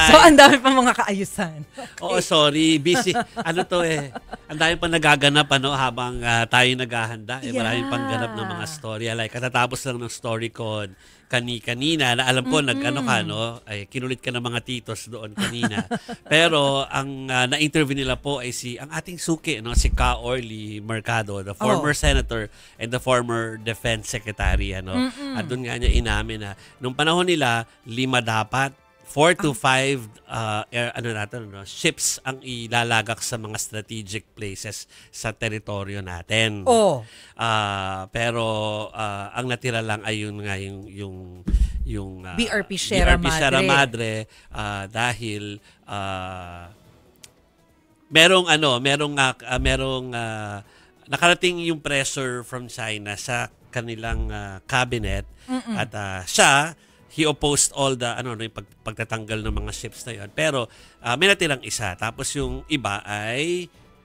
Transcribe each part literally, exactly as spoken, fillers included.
So, ang dami pa mga kaayusan. Okay. Oo, sorry. Busy. Ano to eh. Ang dami pa nagaganap ano, habang uh, tayo naghahanda. Eh, yeah. Maraming pang ganap ng mga storya. Like, katatapos lang ng story con kani-kanina, na alam ko, mm-hmm. nag-ano ka, no? Ay, kinulit ka ng mga titos doon kanina. Pero, ang uh, na-interview nila po ay si, ang ating suki, no? Si Ka Orly Mercado, the former oh. senator and the former defense secretary, ano? Mm-hmm. At doon nga niya inamin na, nung panahon nila, lima dapat, four to five uh, air, ano natin, no? ships ang ilalagak sa mga strategic places sa teritoryo natin. Oh. Uh, pero uh, ang natira lang ay yun nga yung yung yung uh, B R P Sierra Madre, Sierra Madre uh, dahil uh, merong ano, merong uh, merong uh, nakarating yung pressure from China sa kanilang uh, cabinet. Mm-mm. At uh, siya he opposed all the ano no yung pag, pagtatanggal ng mga ships na yon. Pero uh, may natirang isa. Tapos yung iba ay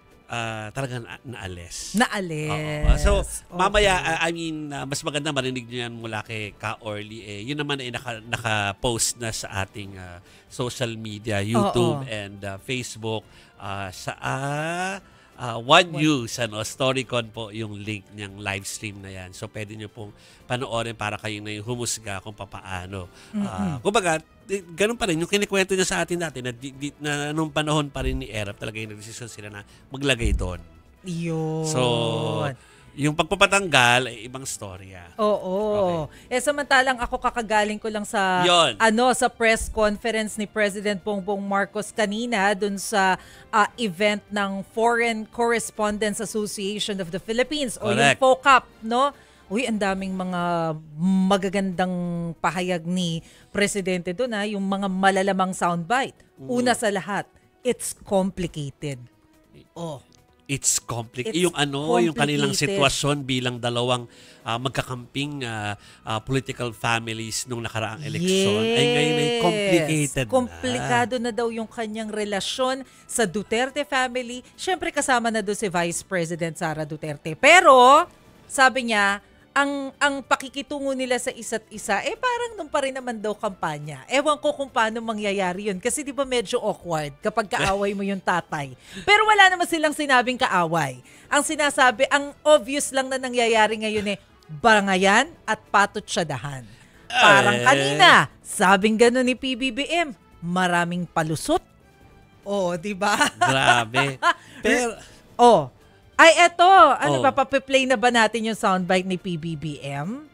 uh, talagang na naalis. Naalis. Oo. So okay. mamaya uh, I mean uh, mas maganda marinig niyo yan mula kay Ka Orly eh. Yun naman ay naka, naka-post na sa ating uh, social media, YouTube Oo. and uh, Facebook uh, sa uh, Uh, One News, ano, Storycon po yung link niyang live stream na yan. So, pwede niyo pong panoorin para kayo na yung humusga kung papaano. Mm-hmm. Uh, kumbaga, ganun pa rin. Yung kinikwento niya sa atin dati na, di, di, na nung panahon pa rin ni Erap, talaga yung nag-decision sila na maglagay doon. Yun. So, yung pagpapatanggal ay ibang storya. Oo. Okay. Eh samantalang ako kakagaling ko lang sa Yon. ano sa press conference ni President Bongbong Marcos kanina dun sa uh, event ng Foreign Correspondents Association of the Philippines o yung FOCAP, no? Uy, ang daming mga magagandang pahayag ni Presidente doon ha, yung mga malalamang soundbite. Una sa lahat, it's complicated. Oh. It's complicated. It's yung ano, complicated. yung kanilang sitwasyon bilang dalawang uh, magkakamping uh, uh, political families nung nakaraang eleksyon yes. ay ngayon ay complicated Komplikado na. na daw yung kanyang relasyon sa Duterte family. Siyempre kasama na doon si Vice President Sara Duterte. Pero sabi niya, ang ang pakikitungo nila sa isa't isa, eh parang nung pa rin naman daw kampanya. Ewan ko kung paano mangyayari yun. Kasi di ba medyo awkward kapag kaaway mo yung tatay. Pero wala naman silang sinabing kaaway. Ang sinasabi, ang obvious lang na nangyayari ngayon eh, bangayan at patutsadahan. Parang kanina, sabing gano'n ni P B B M, maraming palusot. Oh, di ba? Grabe. Pero, oh, ay, eto. Ano oh. ba? Papiplay na ba natin yung soundbite ni P B B M?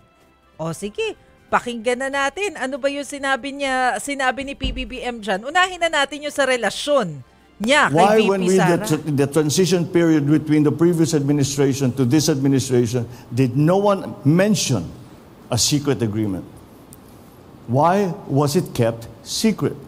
O sige, pakinggan na natin. Ano ba yung sinabi niya, sinabi ni P B B M dyan? Unahin na natin yung sa relasyon niya kay Why V P when we Sara? the, the transition period between the previous administration to this administration, did no one mention a secret agreement? Why was it kept secret?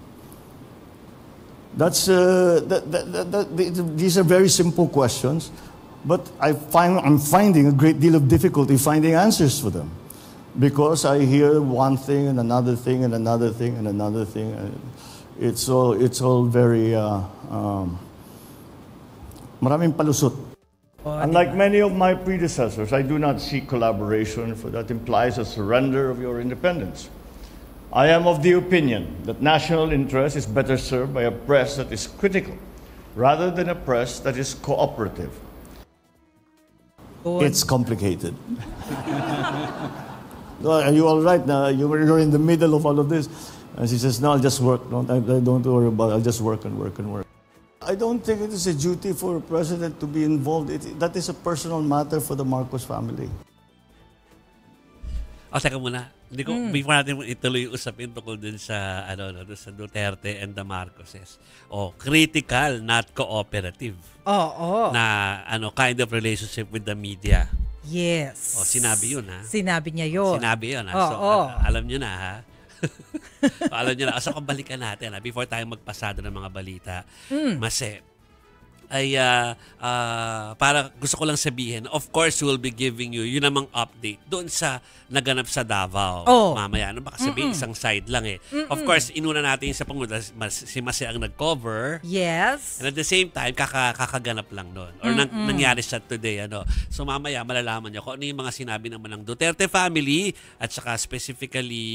That's uh, that, that, that, that, these are very simple questions, but I find I'm finding a great deal of difficulty finding answers for them, because I hear one thing and another thing and another thing and another thing. And it's all it's all very uh, um, maraming palusot. Oh, Unlike many of my predecessors, I do not seek collaboration, for that implies a surrender of your independence. I am of the opinion that national interest is better served by a press that is critical rather than a press that is cooperative. Good. It's complicated. Are you all right now? You're in the middle of all of this. And she says, no, I'll just work. Don't, I, don't worry about it. I'll just work and work and work. I don't think it is a duty for a president to be involved. It, that is a personal matter for the Marcos family. O, teka muna. Hindi ko, mm. before natin ituloy yung usapin tungkol dun sa, ano, no, dun sa Duterte and the Marcoses. O, critical, not cooperative. Oo. Oh, oh. Na, ano, kind of relationship with the media. Yes. O, sinabi yun, ha? Sinabi niya yun. Sinabi yun, ha? Oh, so, oh. al- alam nyo na, ha? alam nyo na. So, kung balikan natin, ha? Before tayo magpasado ng mga balita, mm. Mase, ay uh, uh, para gusto ko lang sabihin, of course, we'll be giving you yun namang update doon sa naganap sa Davao. Oh. Mamaya, ano baka sabihin, isang side lang eh. Mm-mm. Of course, inuna natin sa Pangulo, si Mase ang nag-cover. Yes. And at the same time, kaka kakaganap lang doon. Or nang, nangyari siya today. Ano. So mamaya, malalaman nyo kung ano yung mga sinabi naman ng Duterte family at saka specifically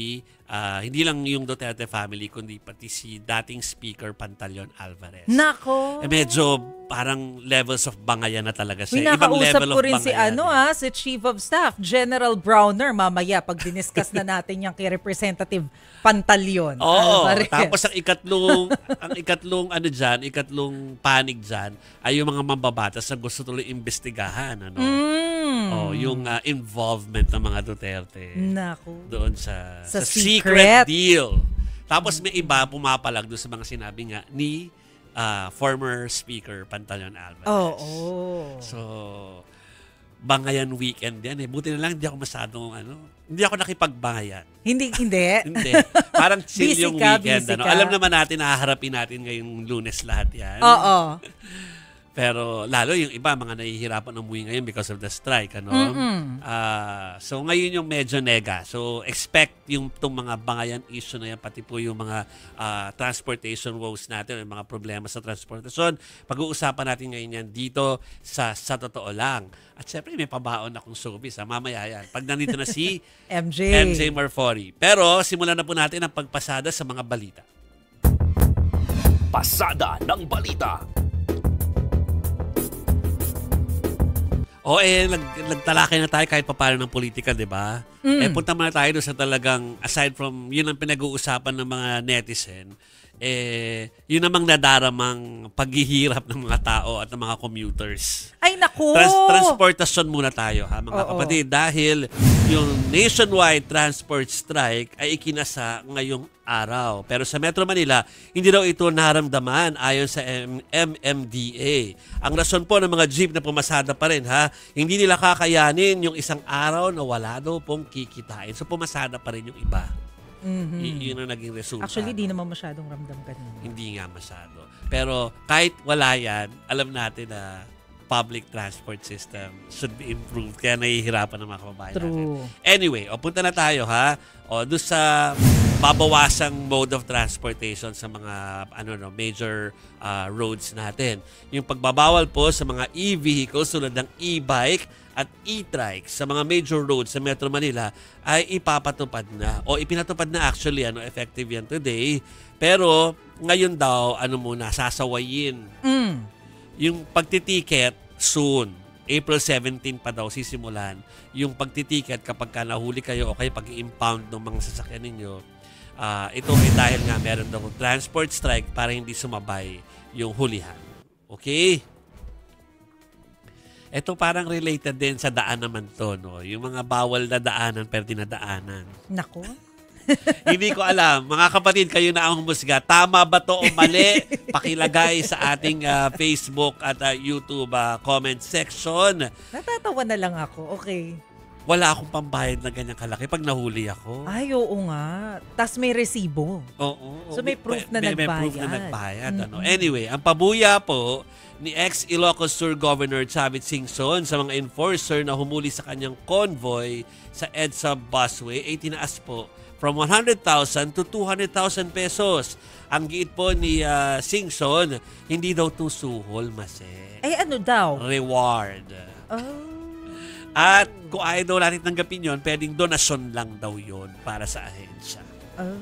ah, hindi lang yung Duterte family, kundi pati si dating Speaker Pantaleon Alvarez. Nako. Eh, medyo parang levels of bangayan na talaga Uy, siya. Ibang nakausap level ko of rin si bangayan. ano eh. ah, si Chief of Staff, General Browner, mamaya pag diniscuss na natin yung kay Representative Pantaleon Oo, Alvarez. tapos ang ikatlong ang ikatlong ano diyan, ikatlong panig diyan ay yung mga mambabatas na gusto tuloy imbestigahan ano. Mm. Oh, yung ah, involvement ng mga Duterte Naku. doon sa Sa sa, secret. secret. deal. Tapos may iba pumapalag doon sa mga sinabi nga ni ah, former Speaker Pantaleon Alvarez. Oo. So, bangayan weekend yan eh. Buti na lang hindi ako masyadong ano, hindi ako nakipagbangayan. Hindi, hindi. Hindi. Parang chill Busy yung ka, weekend. busy Ano. ka. Alam naman natin, nahaharapin natin ngayong Lunes lahat yan. Oo. Pero lalo yung iba, mga nahihirapan umuwi ngayon because of the strike. Ano? Mm-mm. Ah, so ngayon yung medyo nega. So expect yung itong mga bangayan issue na yan, pati po yung mga ah, transportation woes natin, yung mga problema sa transportation. Pag-uusapan natin ngayon yan dito sa Sa Totoo Lang. At syempre may pabaon akong showbiz. Ha? Mamaya yan. Pag nandito na si M J. M J Marfori. Pero simulan na po natin ang pagpasada sa mga balita. Pasada ng balita. O eh, nag, nagtalakay na tayo kahit papaano ng politika, di ba? Mm. Eh, punta muna tayo doon sa talagang, aside from yun ang pinag-uusapan ng mga netizen, eh, yun namang nadaramang paghihirap ng mga tao at ng mga commuters. Ay, naku. Trans- transportasyon muna tayo, ha, mga Oo. kapatid. Dahil yung nationwide transport strike ay ikinasa ngayong araw. Pero sa Metro Manila, hindi daw ito naramdaman ayon sa M- MMDA. Ang rason po ng mga jeep na pumasada pa rin, ha, hindi nila kakayanin yung isang araw na wala daw pong kikitain. So pumasada pa rin yung iba. Mhm. Y- yun ang naging resulta. Actually, di naman masyadong ramdam kanina. Hindi nga masyado. Pero kahit wala yan, alam natin na public transport system should be improved. Kaya nahihirapan ng mga kababayan natin. True. Anyway, o punta na tayo ha. O doon sa babawasang mode of transportation sa mga ano no, major ah, roads natin. Yung pagbabawal po sa mga e-vehicles tulad ng e-bike at e-trike sa mga major roads sa Metro Manila ay ipapatupad na o ipinatupad na actually ano effective yan today. Pero ngayon daw ano muna sasawayin Mm. yung pagtitiket soon. April seventeenth pa daw sisimulan yung pagtitiket kapag ka nahuli kayo o kayo pag-impound ng mga sasakyan ninyo. Ah, ito ay dahil nga meron daw transport strike para hindi sumabay yung hulihan. Okay? Ito parang related din sa daan naman to, no? Yung mga bawal na daanan pero dinadaanan. Naku. Hindi ko alam. Mga kapatid, kayo na ang humusga. Tama ba to o mali? Pakilagay sa ating ah, Facebook at ah, YouTube ah, comment section. Natatawa na lang ako. Okay. Wala akong pambayad na ganyang kalaki pag nahuli ako. Ay, oo nga. Tapos may resibo. Oo. So, may proof na may, May proof na nagbayad. nagbayad. Ano. Anyway, ang pabuya po ni ex-Ilocos Sur Governor Chavit Singson sa mga enforcer na humuli sa kanyang convoy sa EDSA busway ay tinaas po from one hundred thousand to two hundred thousand pesos. Ang giit po ni ah, Singson, hindi daw to suhol, mase. Ay, ano daw? Reward. Oh. At kung ayaw daw natin tanggapin yun, pwedeng donasyon lang daw yun para sa ahensya. Oh.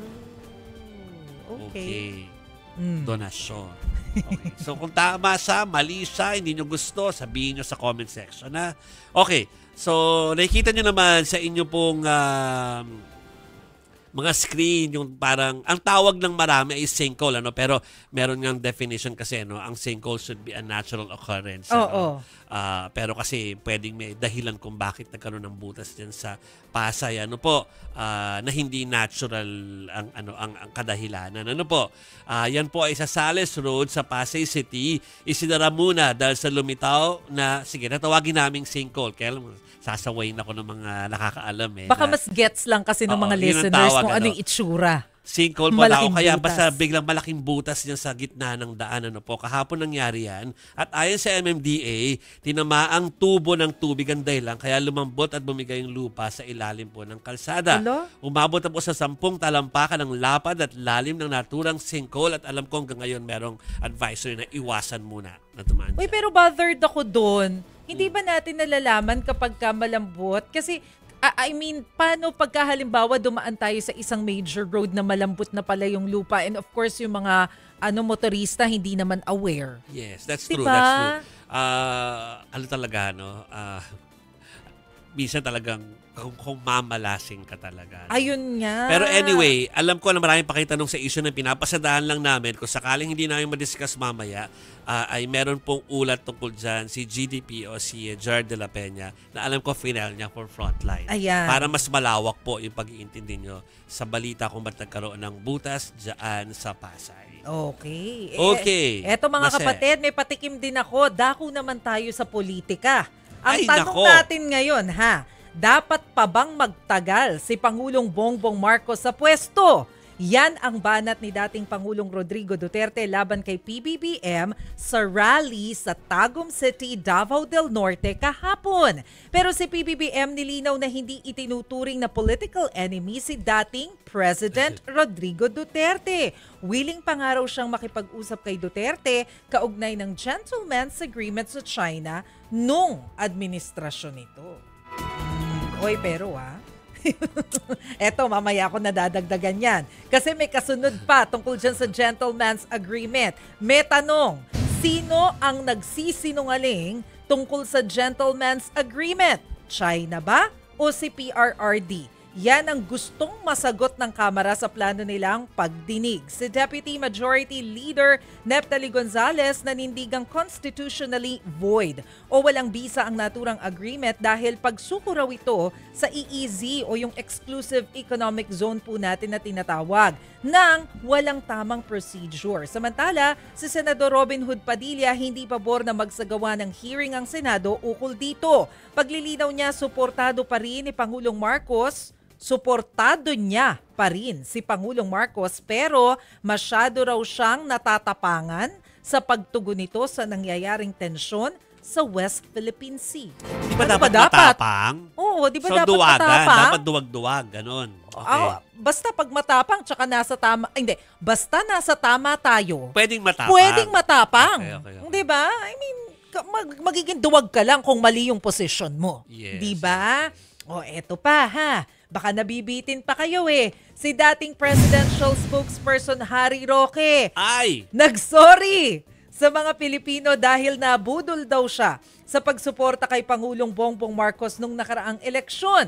Okay. Mm. Donasyon. Okay. So kung tama siya, mali siya, hindi nyo gusto, sabihin nyo sa comment section. Ha? Okay. So nakikita nyo naman sa inyo pong um, mga screen, yung parang, ang tawag ng marami ay sinkhole, ano? Pero meron ngang definition kasi, no? Ang sinkhole should be a natural occurrence. Oo. ano? Ah, pero kasi pwedeng may dahilan kung bakit nagkaroon ng butas dyan sa Pasay, ano po, ah, na hindi natural ang ano ang, ang kadahilanan. Ano po? Ah, yan po ay sa Sales Road sa Pasay City. Isinara muna dahil sa lumitaw na, sige, natawagin naming sinkhole. Kaya alam mo, sasawayin ako ng mga nakakaalam eh. Baka na- mas gets lang kasi ng Oo, mga yun ang listeners tawag, kung ano ano. yung itsura. Sinkhole po daw. Malaking Kaya butas. basta biglang malaking butas niya sa gitna ng daan. Ano po. Kahapon nangyari yan. At ayon sa M M D A, tinamaang tubo ng tubig ang dahilan kaya lumambot at bumigay yung lupa sa ilalim po ng kalsada. Alo? Umabot na po sa sampung talampakan ng lapad at lalim ng naturang sinkhole at alam ko hanggang ngayon merong advisory na iwasan muna na tumaan Uy, dyan. pero bothered ako doon. Hindi ba natin nalalaman kapag ka malambot? Kasi I I mean, paano pagka halimbawa dumaan tayo sa isang major road na malambot na pala yung lupa, and of course yung mga ano motorista hindi naman aware. Yes, that's Diba? true. That's true. Ah, ano talaga, no? Ah, minsan talagang kung, kung mamalasing ka talaga. No? Ayun nga. Pero anyway, alam ko na maraming pakitanong sa issue na pinapasadahan lang namin. Kung sakaling hindi namin madiscuss mamaya, ah, ay meron pong ulat tungkol dyan si G D P o si Gerard de la Peña na alam ko final niya for Frontline. Ayan. Para mas malawak po yung pag-iintindi nyo sa balita kung ba't nagkaroon ng butas dyan sa Pasay. Okay. Okay. Eh, eto mga Mase. kapatid, may patikim din ako. Dako naman tayo sa politika. Ang Ay, tanong nako. natin ngayon, ha? Dapat pa bang magtagal si Pangulong Bongbong Marcos sa pwesto? Yan ang banat ni dating Pangulong Rodrigo Duterte laban kay P B B M sa rally sa Tagum City, Davao del Norte kahapon. Pero si P B B M nilinaw na hindi itinuturing na political enemy si dating President Rodrigo Duterte. Willing pa nga raw siyang makipag-usap kay Duterte kaugnay ng gentleman's agreement sa China nung administrasyon nito. Oy, pero ah. Eto, mamaya ako nadadagdagan yan. Kasi may kasunod pa tungkol dyan sa gentleman's agreement. May tanong, sino ang nagsisinungaling tungkol sa gentleman's agreement? China ba o si P R R D? Yan ang gustong masagot ng Kamara sa plano nilang pagdinig. Si Deputy Majority Leader Neptali Gonzales nanindigang constitutionally void o walang bisa ang naturang agreement dahil pagsuko raw ito sa E E Z o yung Exclusive Economic Zone po natin na tinatawag ng walang tamang procedure. Samantala, si Senador Robin Hood Padilla hindi pabor na magsagawa ng hearing ang Senado ukol dito. Paglilinaw niya, suportado pa rin ni Pangulong Marcos Suportado niya pa rin si Pangulong Marcos pero masyado raw siyang natatapangan sa pagtugon nito sa nangyayaring tensyon sa West Philippine Sea. Di ba Ano dapat ba dapat? matapang? Oo, di ba So dapat duwagan, matapang? dapat duwag-duwag, ganon. Okay. Ah, basta pag matapang tsaka nasa tama, ay, hindi, basta nasa tama tayo, Pwedeng matapang. pwedeng matapang. Okay, okay, okay. Di ba? I mean, ka- mag- magiging duwag ka lang kung mali yung position mo. Yes, Di ba? O, eto pa ha. Baka nabibitin pa kayo eh. Si dating presidential spokesperson Harry Roque Ay! nagsorry sa mga Pilipino dahil nabudol daw siya sa pagsuporta kay Pangulong Bongbong Marcos nung nakaraang eleksyon.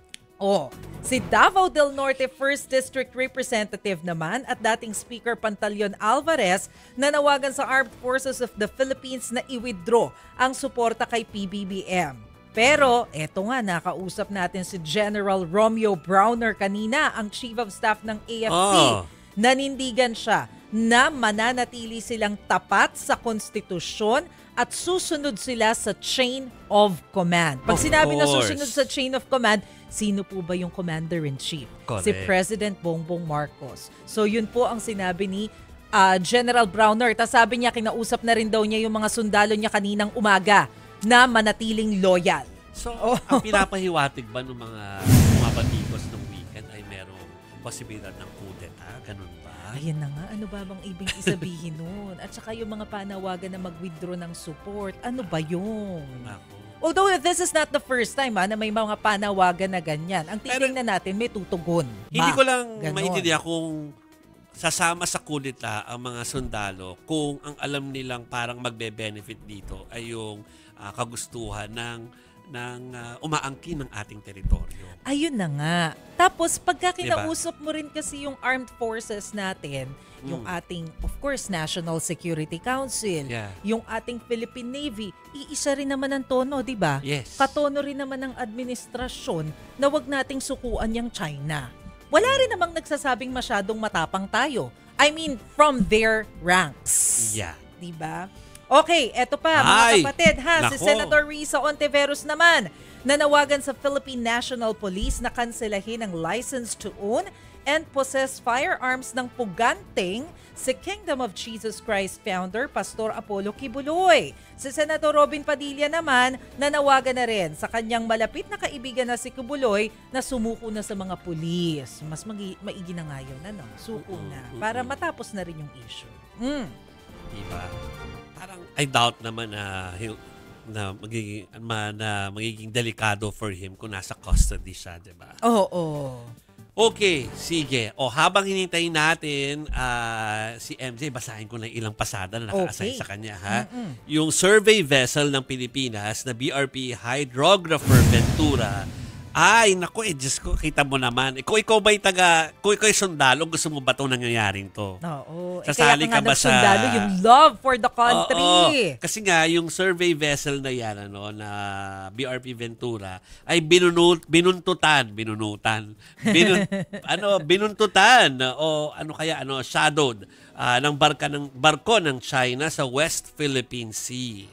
O, si Davao del Norte first District Representative naman at dating Speaker Pantaleon Alvarez nanawagan sa Armed Forces of the Philippines na i-withdraw ang suporta kay P B B M. Pero eto nga, nakausap natin si General Romeo Browner kanina, ang Chief of Staff ng A F P. Oh. Nanindigan siya na mananatili silang tapat sa konstitusyon at susunod sila sa chain of command. Pag Of sinabi na course. susunod sa chain of command, sino po ba yung Commander-in-Chief? Si Correct. President Bongbong Marcos. So yun po ang sinabi ni ah, General Browner. Tapos sabi niya, kinausap na rin daw niya yung mga sundalo niya kaninang umaga na manatiling loyal. So, Oh. ang pinapahiwatig ba ng mga mga batikos ng weekend ay merong posibilidad ng kudeta? Ganun ba? Ayan na nga, ano ba bang ibig sabihin nun? At saka yung mga panawagan na mag-withdraw ng support, ano ba yun? Ako. Although this is not the first time ha, na may mga panawagan na ganyan. Ang titingnan natin, may tutugon. Hindi ba? ko lang Ganon. maintindihan kung sasama sa kudeta ang mga sundalo kung ang alam nilang parang magbe-benefit dito ay yung ah, kagustuhan ng ng ah, umaangkin ng ating teritoryo. Ayun na nga. Tapos pagka Diba? kinausap mo rin kasi yung armed forces natin, yung Mm. ating, of course, National Security Council, Yeah. yung ating Philippine Navy, iisa rin naman ang tono, di ba? Yes. Katono rin naman ng administrasyon na wag nating sukuan yung China. Wala rin namang nagsasabing masyadong matapang tayo. I mean, from their ranks. Yeah. Di ba? Okay, eto pa, mga Ay, kapatid ha, si nako. Senator Risa Ontiveros naman, nanawagan sa Philippine National Police na kanselahin ang license to own and possess firearms ng puganteng si Kingdom of Jesus Christ founder Pastor Apollo Kibuloy. Si Senator Robin Padilla naman, nanawagan na rin sa kanyang malapit na kaibigan na si Kibuloy na sumuko na sa mga pulis. Mas magi- maigi na nga yun, ano? Suko na. Para matapos na rin yung issue. Mm. Diba? Parang I doubt naman na he'll- na magiging ma, na magiging delikado for him kung nasa custody siya, 'di ba? Oo. Oh, oh. Okay, sige. O habang hinintayin natin uh, si M J, basahin ko na ilang pasada na naka-assign Okay. sa kanya, ha? Mm-mm. Yung survey vessel ng Pilipinas na B R P Hydrographer Ventura. Ay, naku, eh, Diyos ko, kita mo naman. Eh, kung ikaw ba'y taga, kung ikaw ay sundalo, gusto mo ba itong nangyayaring to? Oo. Eh, Sasali kaya ka ba nga sa- nagsundalo yung love for the country. Oo. Kasi nga, yung survey vessel na yan, ano, na B R P Ventura, ay binunut, binuntutan, binunutan, binun, ano, binuntutan, o ano kaya, ano, shadowed, ah, ng barka ng, barko ng China sa West Philippine Sea.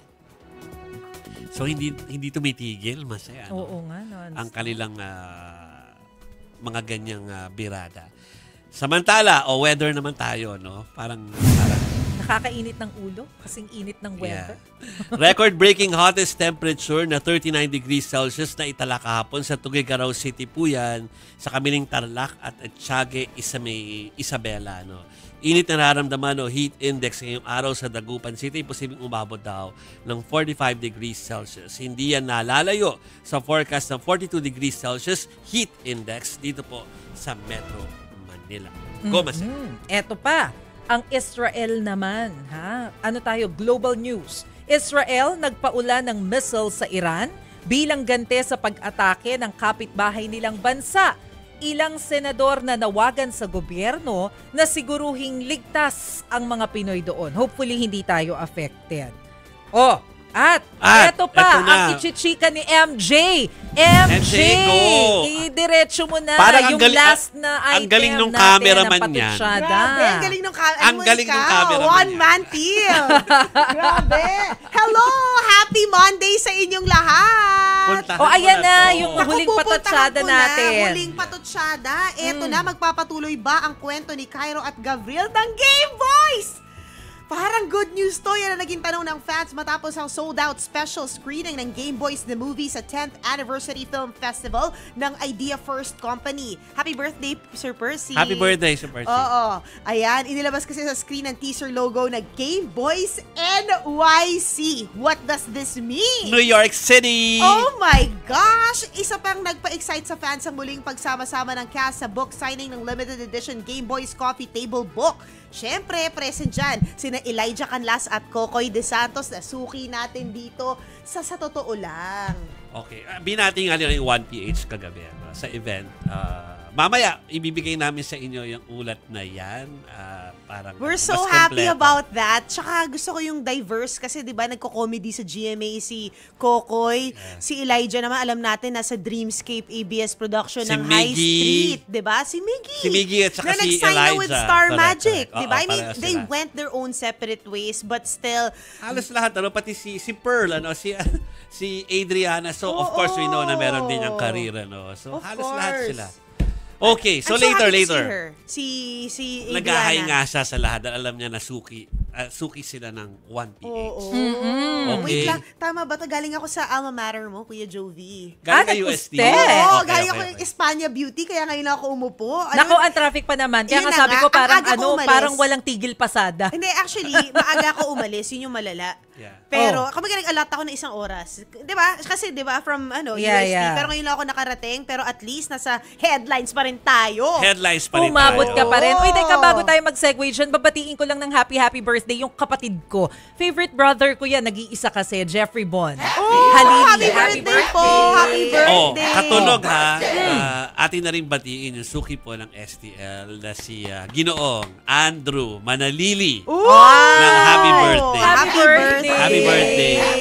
So, hindi hindi tumitigil, masaya, ano, Oo nga. No, ang kanilang ah, mga ganyang ah, birada. Samantala, o weather naman tayo, no? Parang, parang nakakainit ng ulo kasing init ng weather. Yeah. Record-breaking hottest temperature na thirty-nine degrees Celsius na itala kahapon sa Tuguegarao City po yan, sa Kamiling Tarlac at Atiague, Isabela, Isabela. No? Init na nararamdaman o heat index ngayong araw sa Dagupan City, posibleng umabot daw ng forty-five degrees Celsius. Hindi yan nalalayo sa forecast ng forty-two degrees Celsius heat index dito po sa Metro Manila. Go, Mas. Mm, eto pa, ang Israel naman, ha? Ano tayo? Global news. Israel nagpaula ng missile sa Iran bilang gante sa pag-atake ng kapitbahay nilang bansa. Ilang senador na nawagan sa gobyerno na siguruhing ligtas ang mga Pinoy doon. Hopefully hindi tayo affected. Oh, at, At, eto pa, eto na. ang ichichika ni M J. M J, M J, go. i-diretso mo na Parang ang yung gali- last na item ang galing nung natin cameraman ng niyan. patutsada. Grabe, ang galing nung camera. Ang galing nung cameraman One niya. man team. Grabe. Hello! Happy Monday sa inyong lahat. Puntahan O, mo ayan na, to. yung Naku, huling pupuntahan patutsada ko na, natin. Huling patutsada. Eto na, magpapatuloy ba ang kwento ni Cairo at Gabriel ng Game Boys? Parang good news to. Yan ang naging tanong ng fans matapos ang sold-out special screening ng Game Boys The Movie sa tenth Anniversary Film Festival ng Idea First Company. Happy birthday, Sir Percy. Happy birthday, Sir Percy. Oo. Ayan, inilabas kasi sa screen ang teaser logo na Game Boys N Y C. What does this mean? New York City! Oh my gosh! Isa pang nagpa-excite sa fans ang muling pagsama-sama ng cast sa book signing ng limited edition Game Boys Coffee Table Book. Siyempre, present dyan, sina Elijah Canlas at Kokoy De Santos na suki natin dito sa sa totoo lang. Okay. Uh, binati nga nila yung one P H kagabi ano, sa event. Uh, mamaya, ibibigay namin sa inyo yung ulat na yan. Uh, parang We're mas so happy kompleto. about that. Tsaka gusto ko yung diverse kasi 'di ba nagko-comedy sa G M A si Kokoy, Yeah. si Elijah naman alam natin nasa Dreamscape A B S production Si ng High Miggy. Street, 'di ba? Si Miggy. Si Miggy at saka na si nag-sign na with Elijah. Star Correct, Magic, correct. 'di ba? Oo, I mean, pareho they sila. went their own separate ways but still Halos lahat, ano, pati si, si Pearl, ano, si, si Adriana. So, of Oo. course, we know na meron din ang career, ano. So, Of halos lahat course. sila. Okay, so I'm so later, happy to later. see her. Si si Nag-ahay Adriana. nga siya sa lahat dahil alam niya na suki, ah, suki sila ng one P H. Oo. Okay. Wait lang, tama ba to? Galing ako sa alma mater mo, Kuya Jovi. Galing Ah, ka U S T? nag-usted. Oo, Okay, galing okay, ako yung okay. Espanya Beauty, kaya ngayon ako umupo. Alam Nako, mo- ang traffic pa naman. Kaya Yun nga na sabi nga, ko ang parang aga ko ano, umalis. parang walang tigil pasada. Hindi, actually, maaga ako umalis, yun yung malala. Yeah. Pero, Oh. kapag nag-alat ako ng isang oras, di ba? Kasi, di ba, from ano, Yeah, U S T, yeah. pero ngayon lang ako nakarating, pero at least nasa headlines pa rin tayo. Headlines pa rin Umabot tayo. ka pa rin. Uy, Oo. teka, bago tayo mag-segue dyan, babatiin ko lang ng happy, happy birthday yung kapatid ko. Favorite brother ko yan, nag-iisa kasi, Jeffrey Bon. Oh, Halili, happy birthday po! Happy Oh, birthday! katunog ha. Uh, atin na rin batiin yung suki po ng S T L na si uh, Ginoong Andrew Manalili. Ooh! Ng happy birthday. Happy birthday. Happy birthday.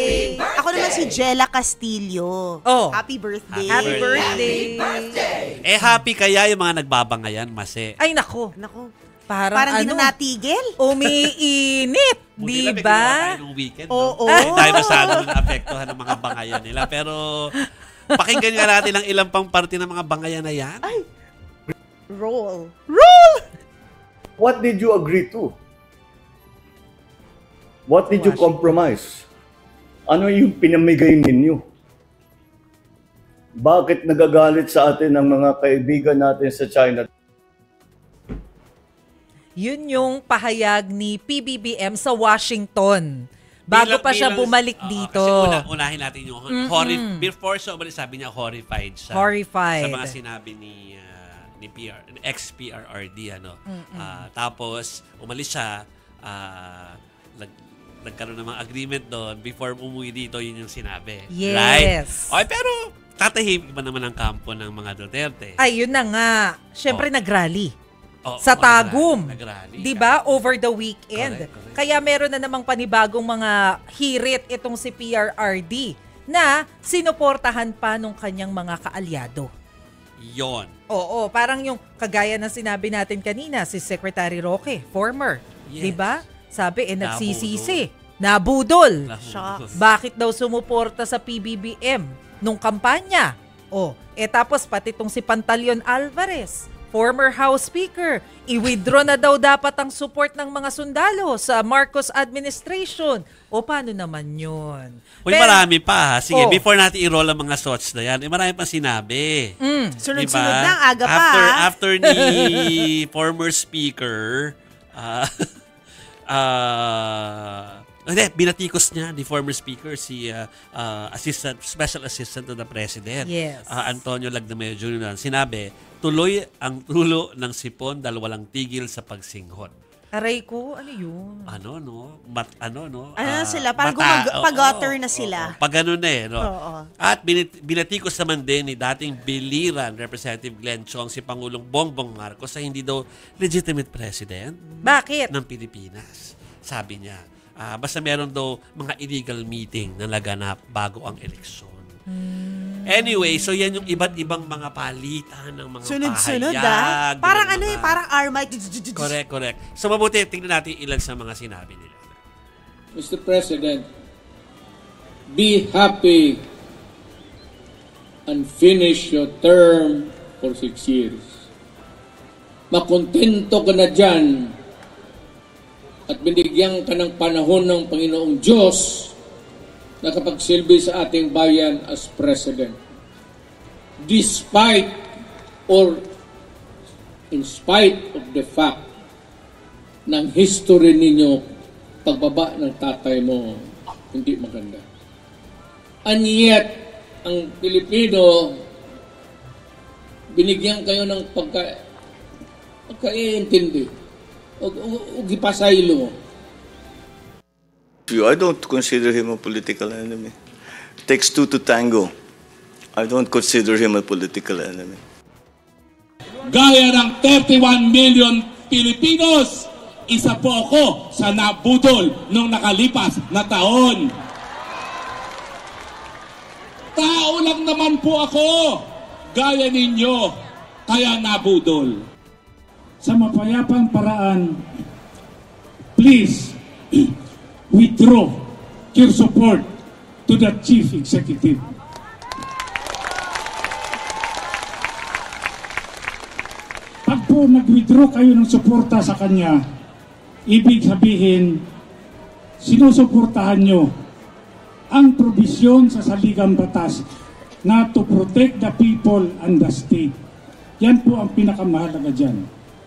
Ako naman si Jella Castillo. Oh. Happy birthday. Happy birthday. birthday. Eh, happy kaya yung mga nagbabangayan, Mase. Ay, nako. Naku. Parang, Parang di ano, na natigil. umiinit. Buti lang, may Di ginawa ba? tayo nung weekend, no? Oo. Hindi tayo masyadong naapektuhan ng mga bangayan nila. Pero, pakinggan nga natin ang ilang pang parte ng mga bangayan na yan. Ay. Roll. What did you agree to? What did you compromise? Ano yung pinamigay ninyo? Bakit nagagalit sa atin ang mga kaibigan natin sa China? Yun yung pahayag ni P B B M sa Washington. bago Bilang- pa siya bilang- bumalik oo, dito. Kasi una, unahin natin yung horri- before siya umalis, sabi niya horrified siya. Horrified. Sa mga sinabi ni ah, ni P R, ex-P R R D ano. Ah, tapos umalis siya, ah, nag, nagkaroon ng mga agreement doon before umuwi dito, yun yung sinabi. Yes. Right? Okay, pero tatahimik ba naman ang kampo ng mga Duterte? Ay, yun na nga. Siyempre, Oh. nag-rally. Oo, Sa oo, Tagum. nagrally, nagrally. 'Di ba? Over the weekend. Correct, correct. Kaya meron na namang panibagong mga hirit itong si P R R D na sinuportahan pa nung kanyang mga kaalyado. Yon. Oo, parang yung kagaya ng sinabi natin kanina, si Secretary Roque, former. Yes. 'Di ba? Sabi, eh, nagsisisi. Nabudol. Shocks. Bakit daw sumuporta sa P B B M nung kampanya? O, eh tapos pati tong si Pantaleon Alvarez, former House Speaker, i-withdraw na daw dapat ang support ng mga sundalo sa Marcos administration. O paano naman yun? Uy, Pero- marami pa. ha. Sige, Oh. before natin i-roll ang mga shots na yan, eh, marami pa sinabi. Mm. Sunod-sunod Diba? na, ang aga pa. After, ah. after ni former speaker, ah, ah, hindi, binatikos niya ni former speaker si ah, ah, assistant special assistant to the president. Yes. ah, Antonio Lagdameo Junior Sinabi, tuloy ang tulo ng sipon dahil walang tigil sa pagsinghot. Aray ko, ano yun? Ano no? Mat, ano no? Ano Ah, sila? Parang mata- gumag- oo, pag-gutter na oo, sila. oo. Pag ganun na eh. No? Oo. At binit- binatikos naman din ni dating biliran Representative Glenn Chong si Pangulong Bongbong Marcos sa hindi daw legitimate president Bakit? ng Pilipinas. Sabi niya, ah, basta meron daw mga illegal meeting na naganap bago ang eleksyon. Anyway, so yan yung iba't ibang mga palitan ng mga Sunod-sunod pahayag. ah. Parang ng ano eh, mga- parang Armite. Correct, correct. So mabuti, tingnan natin ilan sa mga sinabi nila. Mister President, be happy and finish your term for six years. Makontento ka na dyan at binigyan ka ng panahon ng Panginoong Diyos na kapagsilbi sa ating bayan as President. Despite or in spite of the fact ng history ninyo, pagbaba ng tatay mo, hindi maganda. And yet, ang Pilipino, binigyan kayo ng pagka, pagkaiintindi. O, o, o gipasaylo. I don't consider him a political enemy. It takes two to tango. I don't consider him a political enemy. Gaya ng thirty-one million Pilipinos, isa po ako sa nabudol nung nakalipas na taon. Tao lang naman po ako, gaya ninyo, kaya nabudol. Sa mapayapang paraan, please withdraw your support to the Chief Executive. Pag po nag-withdraw kayo ng suporta sa kanya, ibig sabihin, sinusuportahan nyo ang probisyon sa saligang batas na to protect the people and the state. Yan po ang pinakamahalaga dyan.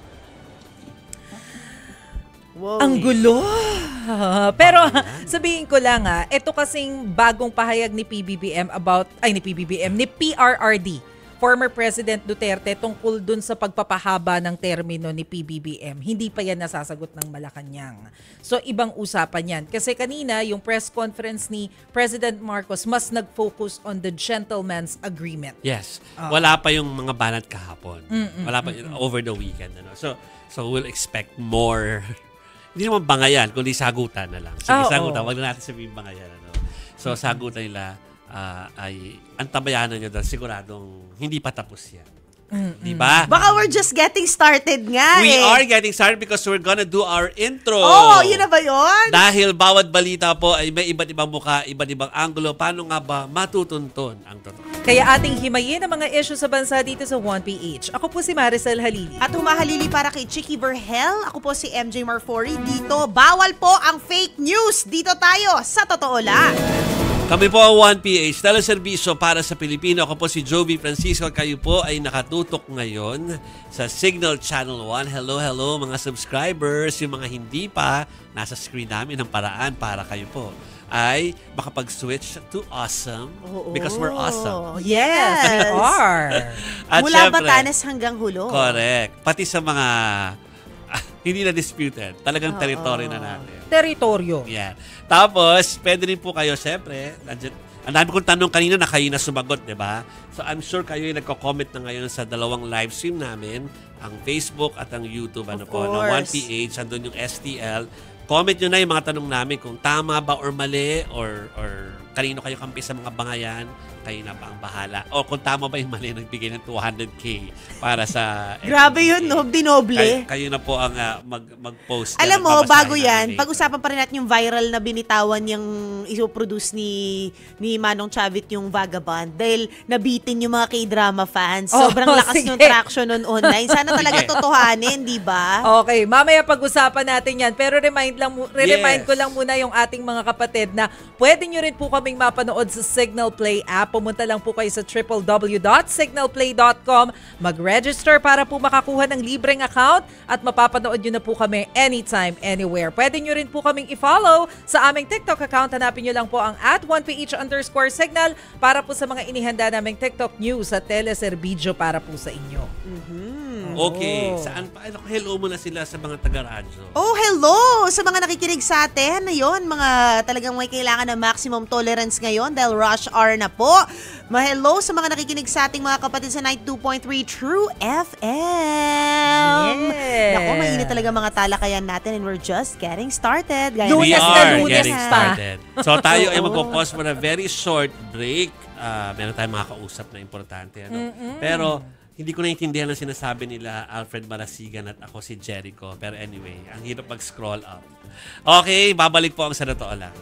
Wow. Ang gulo. Pero sabihin ko lang ah, ito kasing bagong pahayag ni P B B M about, ay ni P B B M, ni P R R D, former President Duterte, tungkol dun sa pagpapahaba ng termino ni P B B M. Hindi pa yan nasasagot ng Malacanang. So ibang usapan yan. Kasi kanina yung press conference ni President Marcos mas nag-focus on the gentleman's agreement. Yes. Wala pa yung mga banat kahapon. Wala pa over the weekend. Ano? So, so we'll expect more. Hindi naman bangayan, kundi sagutan na lang. Sige, Oo. sagutan. Wag na natin sabihin bangayan. Ano? So, sagutan nila ah, ay ang tabayanan nyo dahil siguradong hindi pa tapos yan. Di ba? Baka we're just getting started nga We eh. are getting started because we're gonna do our intro. Oh, yun na ba yun? Dahil bawat balita po ay may iba't ibang mukha, iba't ibang anggulo. Paano nga ba matutunton ang totoo? Kaya ating himayin ang mga issue sa bansa dito sa one P H. Ako po si Maricel Halili. At humahalili para kay Chicky Verhel. Ako po si M J Marfori. Dito, bawal po ang fake news. Dito tayo sa Totoo Lang. Kami po ang one P H, teleserbisyo para sa Pilipino. Ako po si Jovi Francisco. Kayo po ay nakatutok ngayon sa Signal Channel one. Hello, hello mga subscribers. Yung mga hindi pa, nasa screen namin ang paraan para kayo po ay makapag-switch to awesome Oo. because we're awesome. Yes! We are. At Mula syempre, Batanes hanggang Hulo. correct. Pati sa mga ah, hindi na disputed. Talagang Oo. territory na natin. Teritoryo. Yan. Tapos, pwede rin po kayo, syempre, nandiyan, ang dami kong tanong kanina na kayo na sumagot, di ba? So, I'm sure kayo yung nagko-comment na ngayon sa dalawang live stream namin, ang Facebook at ang YouTube, ano Of po, ng course. one P H, andun yung S T L. Comment nyo na yung mga tanong namin kung tama ba or mali or, or kanino kayo kampi sa mga bangayan, kayo na ba ang bahala. O kung tama ba yung mali, nagbigay ng two hundred K para sa... Grabe yun, no? Dinoble. Kayo, kayo na po ang uh, mag, mag-post. dyan Alam at mo, babasahin bago namin yan, later. pag-usapan pa rin natin yung viral na binitawan yung isoproduce ni ni Manong Chavit yung Vagabond dahil nabitin yung mga K-drama fans. Oh, Sobrang lakas sige. ng traction on online. Sana talaga Sige. totohanin, di ba? Okay, mamaya pag-usapan natin yan. Pero remind lang mu- remind Yes. ko lang muna yung ating mga kapatid na pwede nyo rin po kaming mapanood sa Signal Play app. Pumunta lang po kayo sa w w w dot signal play dot com. Mag-register para po makakuha ng libreng account at mapapanood nyo na po kami anytime, anywhere. Pwede nyo rin po kaming i-follow sa aming TikTok account. Hanapin nyo lang po ang at one P H underscore signal para po sa mga inihanda naming TikTok news at teleserbidyo para po sa inyo. Okay, Oh. saan pa? Ano, hello muna sila sa mga taga-radyo. Oh, hello! Sa mga nakikinig sa atin, ayun, mga talagang may kailangan ng maximum tolerance ngayon dahil rush hour na po. Ma-hello sa mga nakikinig sa ating mga kapatid sa ninety-two point three True F M. Yes. Naku, mainit talaga mga talakayan natin and we're just getting started. Gaya Lunes We ng- na are lunes getting pa. started. So tayo ay Oo. magpo-pause for a very short break. Uh, meron tayong mga kausap na importante. Ano? Pero hindi ko naintindihan ang sinasabi nila Alfred Marasigan at ako si Jericho. Pero anyway, ang hirap mag-scroll up. Okay, babalik po ang sa totoo lang.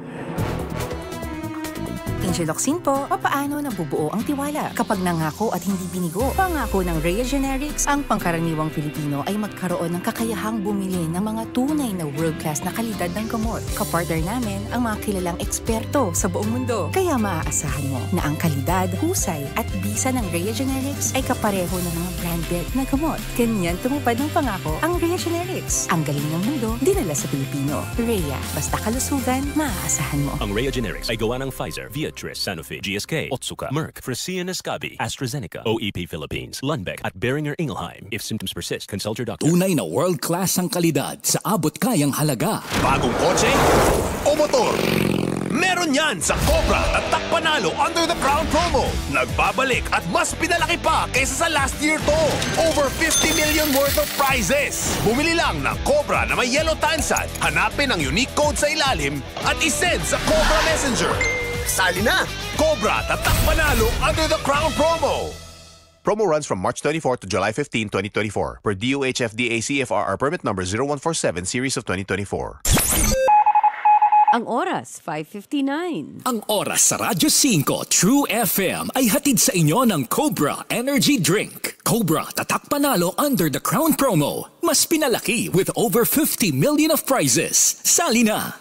Ingeloxin po, papaano nabubuo ang tiwala? Kapag nangako at hindi binigo, pangako ng Rhea Generics, ang pangkaraniwang Pilipino ay magkaroon ng kakayahang bumili ng mga tunay na world-class na kalidad ng gamot. Kapartner namin ang mga kilalang eksperto sa buong mundo. Kaya maaasahan mo na ang kalidad, husay at bisa ng Rhea Generics ay kapareho ng mga branded na gamot. Ganyan tumupad ng pangako ang Rhea Generics. Ang galing ng mundo, dinala sa Pilipino. Rhea, basta kalusugan, maaasahan mo. Ang Rhea Generics ay gawa ng Pfizer, Viatris, Sanofi, G S K, Otsuka, Merck, Fresenius Kabi, AstraZeneca, O E P Philippines, Lundbeck at Boehringer Ingelheim. If symptoms persist, consult your doctor. Tunay na world-class ang kalidad sa abot kayang halaga. Bagong kotse o motor? Meron yan sa Cobra Tatak Panalo Under the Crown promo. Nagbabalik at mas pinalaki pa kaysa sa last year to. Over fifty million worth of prizes. Bumili lang ng Cobra na may yellow tansad. Hanapin ang unique code sa ilalim at isend sa Cobra Messenger. Sali na! Cobra Tatak Panalo Under the Crown promo. Promo runs from March twenty-fourth to July fifteenth, twenty twenty-four. Per D O H F D A C F R R permit number zero one four seven series of twenty twenty-four. Ang oras, five fifty-nine. Ang oras sa Radyo five True F M ay hatid sa inyo ng Cobra Energy Drink. Cobra Tatak Panalo Under the Crown promo. Mas pinalaki with over fifty million of prizes. Sali na!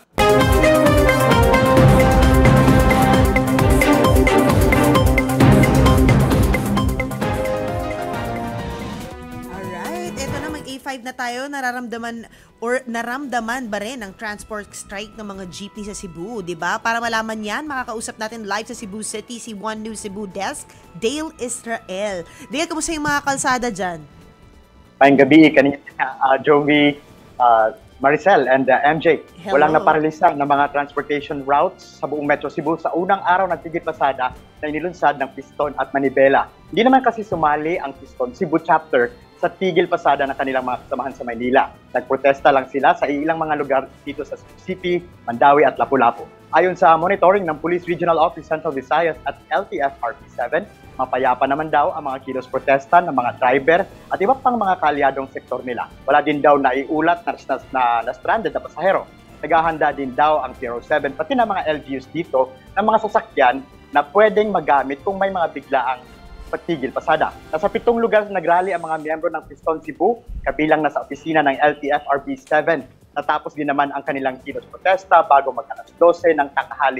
Alright, eto na mag A five na tayo. Nararamdaman or naramdaman ba rin ang transport strike ng mga jeepney sa Cebu, di ba? Para malaman yan, makakausap natin live sa Cebu City, C one News Cebu Desk, Dale Israel. Dale, kamusta yung mga kalsada dyan? Maayong gabi, kanina uh, Jovi, uh, Maricel, and uh, M J. Hello. Walang naparalisa ng mga transportation routes sa buong Metro Cebu sa unang araw ng Tigit Pasada na inilunsad ng Piston at Manibela. Hindi naman kasi sumali ang Piston Cebu chapter sa Tigil Pasada ng kanilang mga kasamahan sa Maynila. Nagprotesta lang sila sa ilang mga lugar dito sa Cebu City, Mandawi at Lapu-Lapu. Ayon sa monitoring ng Police Regional Office Central Visayas at L T F R P seven, mapayapa naman daw ang mga kilos protesta ng mga driver at iba pang mga kaalyadong sektor nila. Wala din daw naiulat na, na, na, na stranded na pasahero. Naghahanda din daw ang Pier oh seven pati na mga L G Us dito ng mga sasakyan na pwedeng magamit kung may mga biglaang pagtigil pasada. Nasa pitong lugar nagrally ang mga miyembro ng Piston Cebu, kabilang nasa opisina ng L T F R P seven. Natapos din naman ang kanilang kilos protesta bago mag-alas dose ng tanghali.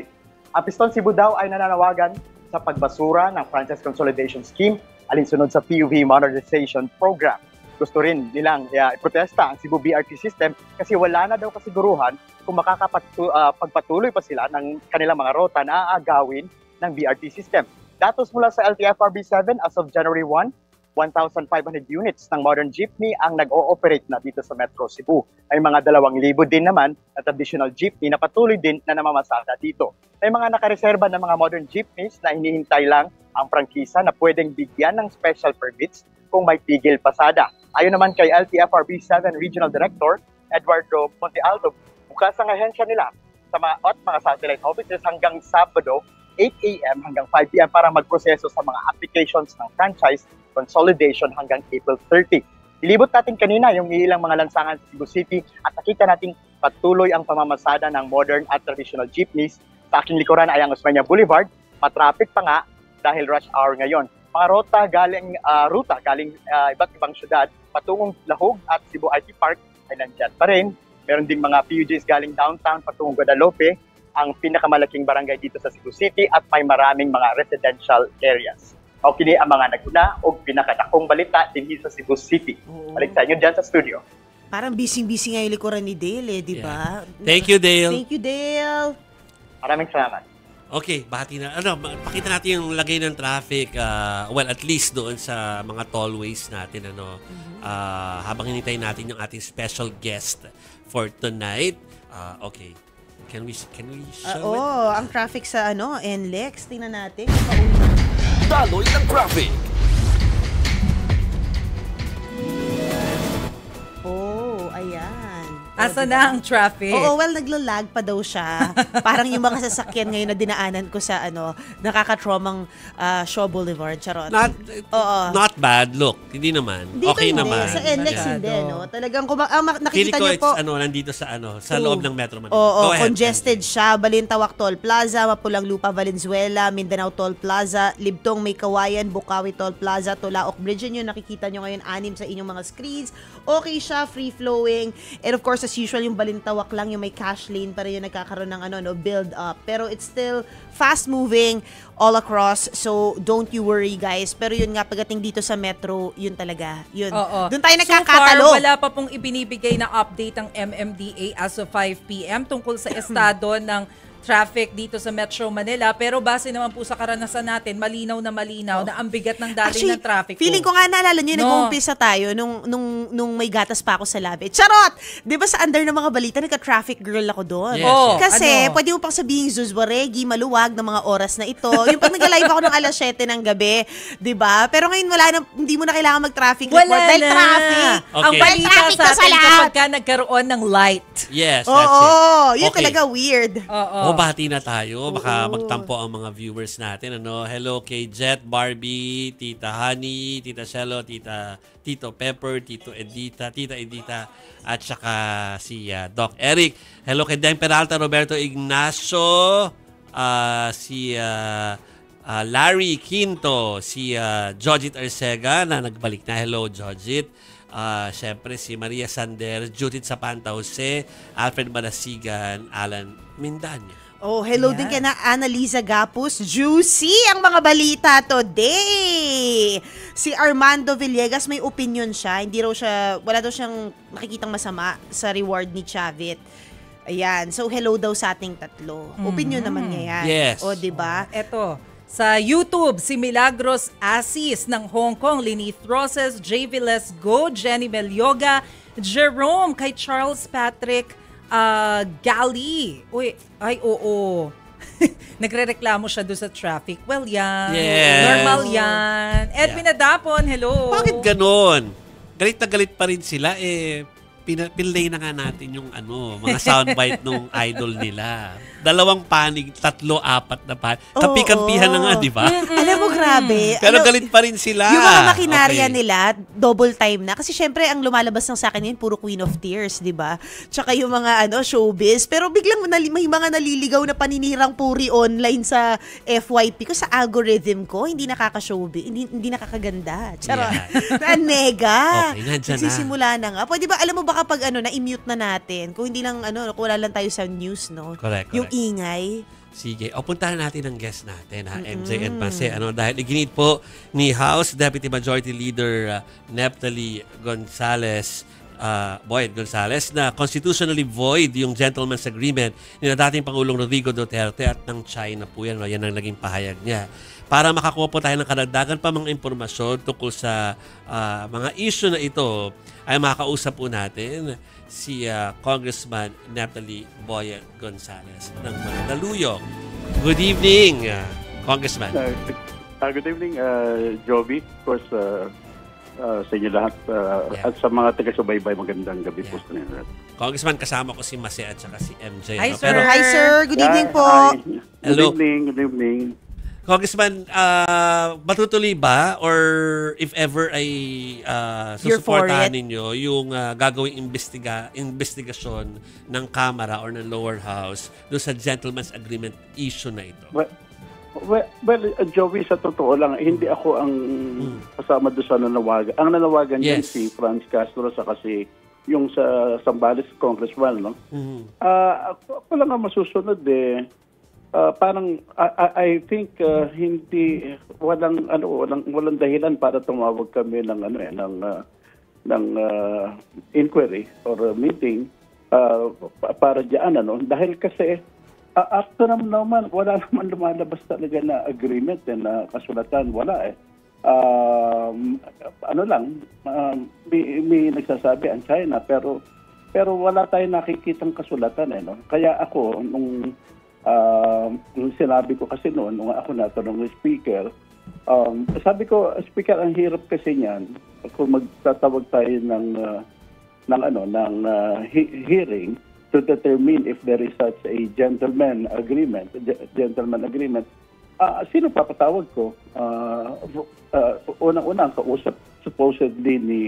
Ang Piston Cebu daw ay nananawagan sa pagbasura ng franchise consolidation scheme alinsunod sa P U V modernization program. Gusto rin nilang uh, iprotesta ang Cebu B R T system kasi wala na daw kasiguruhan kung makakapagpatuloy uh, pa sila ng kanilang mga rota na aagawin ng B R T system. Datos mula sa L T F R B seven as of January first, one thousand five hundred units ng modern jeepney ang nag-ooperate na dito sa Metro Cebu. May mga dalawang libo din naman na traditional jeepney na patuloy din na namamasada dito. May mga nakareserba ng mga modern jeepneys na hinihintay lang ang prangkisa na pwedeng bigyan ng special permits kung may tigil pasada. Ayon naman kay L T F R B seven Regional Director Eduardo Montealdo, bukas ang ahensya nila sa mga, at mga satellite offices hanggang Sabado eight a.m. hanggang five p.m. para magproseso sa mga applications ng franchise consolidation hanggang April thirtieth. Ilibot natin kanina yung ilang mga lansangan sa Cebu City at nakita natin patuloy ang pamamasada ng modern at traditional jeepneys. Sa aking likuran ay ang Osmeña Boulevard. Matraffic pa nga dahil rush hour ngayon. Mga rota galing, uh, ruta galing uh, iba't ibang syudad patungong Lahog at Cebu I T Park ay nandyan pa rin. Meron ding mga P U Gs galing downtown patungong Guadalupe, ang pinakamalaking barangay dito sa Cebu City, at may maraming mga residential areas. O kini ang mga naguna o pinakadakong balita din sa Cebu City. Oo. Balik sa inyo dyan sa studio. Parang busy-busy nga yung likuran ni Dale eh, di ba? Yeah. Thank you, Dale. Thank you, Dale. Maraming salamat. Okay, bahati na. Ano, pakita natin yung lagay ng traffic. Uh, well, at least doon sa mga tollways natin. Ano, mm-hmm. uh, habang hinintay natin yung ating special guest for tonight. Uh, okay. Can we can we show uh, it? Oh, ang traffic sa ano, N L E X. Tingnan natin. Daloy ng traffic. Oh, ayan. Asa na ang traffic? Oo, well, naglalag pa daw siya. Parang yung mga sasakyan ngayon na dinaanan ko sa ano, nakaka-traumang uh, Shaw Boulevard. Charot. Not, Oo. not bad. Look, hindi naman. Dito okay hindi. naman. Sa N L E X Yeah. hindi, no? Talagang, kung ah, Feeling nakikita ko niyo it's po. ano, nandito sa ano, sa True. loob ng Metro Manila. Oo, Go ahead. congested siya. Balintawak Toll Plaza, Mapulang Lupa, Valenzuela, Mindanao Toll Plaza, Libtong, May Kawayan, Bukawi Toll Plaza, Tulaok Bridge. Yun yung nakikita nyo ngayon, anim sa inyong mga screens. Okay siya, free-flowing. And of course, as usual, yung Balintawak lang, yung may cash lane pa rin yung nagkakaroon ng ano, no, build up. Pero it's still fast-moving all across. So, don't you worry, guys. Pero yun nga, pagdating dito sa Metro, yun talaga. Yun. Oo. Doon tayo So nagkakatalo. far, wala pa pong ibinibigay na update ang M M D A as of five p.m. tungkol sa estado ng traffic dito sa Metro Manila. Pero base naman po sa karanasan natin, malinaw na malinaw oh. na ang bigat ng daloy Actually, ng traffic. Feeling ko nga, naalala nyo, No. nag-uumpisa tayo nung, nung, nung may gatas pa ako sa labi. Charot! Di ba sa under ng mga balita, nagka-traffic girl ako doon. Yes, Oh, Kasi, ano? pwede mo pang sabihin, Zuzwaregi, maluwag ng mga oras na ito. Yung pag nag-live ako ng alas siyete ng gabi, di ba? Pero ngayon, wala na, hindi mo na kailangan mag-traffic report. Wala Dahil na. traffic. Okay. Ang balita Traffic sa na sa atin lahat. kapag ka nagkaroon ng light. Yes, Oo, that's it. yun Okay. talaga weird. Oo. O, bahati na tayo. Baka Oo. magtampo ang mga viewers natin. Ano? Hello kay Jet, Barbie, Tita Honey, Tita Shelo, Tita Tito Pepper, Tito Edita, Tita Edita, at saka si uh, Doc Eric. Hello kay Deng Peralta, Roberto Ignacio, uh, si uh, uh, Larry Quinto, si uh, Jojit Arcega na nagbalik na. Hello, Jojit. Uh, Siyempre, si Maria Sander, Judith Sapanta Jose, Alfred Malasigan, Alan Mindanya. Oh, hello Ayan. din kay na Annalisa Gapus. Juicy ang mga balita today. Si Armando Villegas, may opinion siya. Hindi raw siya, wala daw siyang nakikitang masama sa reward ni Chavit. Ayan. So, hello daw sa ating tatlo. Opinion naman niya yan. Yes. O, diba? Eto, sa YouTube, si Milagros Asis ng Hong Kong, Linith Roses, J V Let's Go, Jenny Melyoga, Jerome, kay Charles Patrick uh, Gali. Uy, ay oo. Nagrereklamo siya doon sa traffic. Well, yan. Yes. Normal yan. Edwin Yeah. Adapon, hello. Bakit ganon? Galit na galit pa rin sila. Eh, pina- pinlay na nga natin yung ano, mga soundbite nung idol nila. Dalawang panig, tatlo, apat na panig. Kapi-kampihan na nga, di ba? Alam mo, grabe. Pero Ano, galit pa rin sila. yung mga makinarya Okay. nila, double time na. Kasi syempre, ang lumalabas ng sa akin yun, puro Queen of Tears, di ba? Tsaka yung mga ano showbiz. Pero biglang nali- may mga naliligaw na paninirang puri online sa F Y P ko, sa algorithm ko. Hindi nakaka-showbiz, hindi, hindi nakakaganda. Charot. Yeah. Nega. Okay, nandyan na. Nagsisimula na nga. Pwede ba, alam mo ba kapag ano, na-mute na natin, kung hindi lang, ano, kung wala lang tayo sa news, no? Correct, Yung correct. ingay. Sige. O puntahan natin ang guest natin, ha, M J and Pase. Ano, dahil iginit po ni House Deputy Majority Leader uh, Neptali Gonzales, uh, Boyd Gonzales, na constitutionally void yung gentleman's agreement ni dating Pangulong Rodrigo Duterte at ng China po yan. No? Yan ang naging pahayag niya. Para makakuha po tayo ng karagdagan pa mga impormasyon tungkol sa uh, mga issue na ito, ay makakausap po natin si uh, Congressman Neptali Boyd Gonzales ng Mandaluyong. Good evening, uh, Congressman. Uh, uh, good evening, uh, Jovi. Of course, uh, uh, sa inyo lahat. Uh, yeah. At sa mga taga-subaybay, magandang gabi yeah. po sa inyo. Congressman, kasama ko si Mase at saka si M J. Hi, no? sir. Pero, Hi, sir. Good evening yeah, po. Hi. Good Hello. evening. Good evening. Congressman, uh, matutuloy ba or if ever ay uh, susuportahan ninyo yung uh, gagawing investiga investigasyon ng Kamara or ng lower house doon sa gentleman's agreement issue na ito? Well, well, well uh, Joey, sa totoo lang, hindi ako ang kasama doon sa nanawagan. Ang nanawagan yes. dyan si Franz Castro sa kasi yung sa Zambales Congressman, no? Mm-hmm. Uh, ako, ako lang ang masusunod eh. Uh, parang I, I think uh, hindi walang ano walang walang dahilan para tumawag kami ng ano eh ng uh, ng uh, inquiry or uh, meeting uh, para diyan ano dahil kasi uh, after naman wala naman lumalabas talaga na agreement eh, na kasulatan wala eh um, ano lang um, may, may nagsasabi ang China pero pero wala tayong nakikitang kasulatan eh no kaya ako nung Uh, yung sinabi ko kasi noon, nung ako natanong ng speaker, um, sabi ko, speaker, ang hirap kasi niyan kung magtatawag tayo ng, uh, ng, ano, ng uh, he- hearing to determine if there is such a gentleman agreement, gentleman agreement, uh, sino papatawag ko? Uh, uh, unang-unang kausap supposedly ni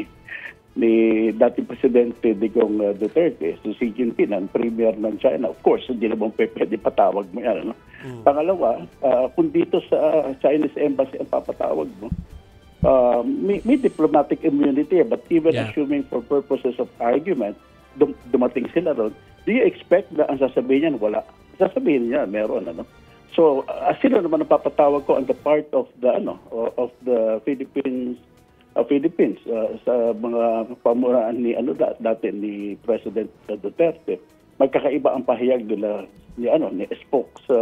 ni dating Presidente Digong uh, Duterte, si Xi Jinping, ang premier ng China. Of course, hindi naman pwede patawag mo yan. No? Mm. Pangalawa, uh, kung dito sa uh, Chinese Embassy ang papatawag mo, uh, may, may diplomatic immunity, but even yeah. assuming for purposes of argument, dum- dumating sila ron, do you expect na ang sasabihin niyan? Wala. Sasabihin niya, meron. Ano? So, uh, sino naman ang papatawag ko on the part of the, ano, of the Philippines Uh, Philippines uh, sa mga pamuraan ni ano dati ni President Duterte magkakaiba ang pahayag nila ni ano ni Spock sa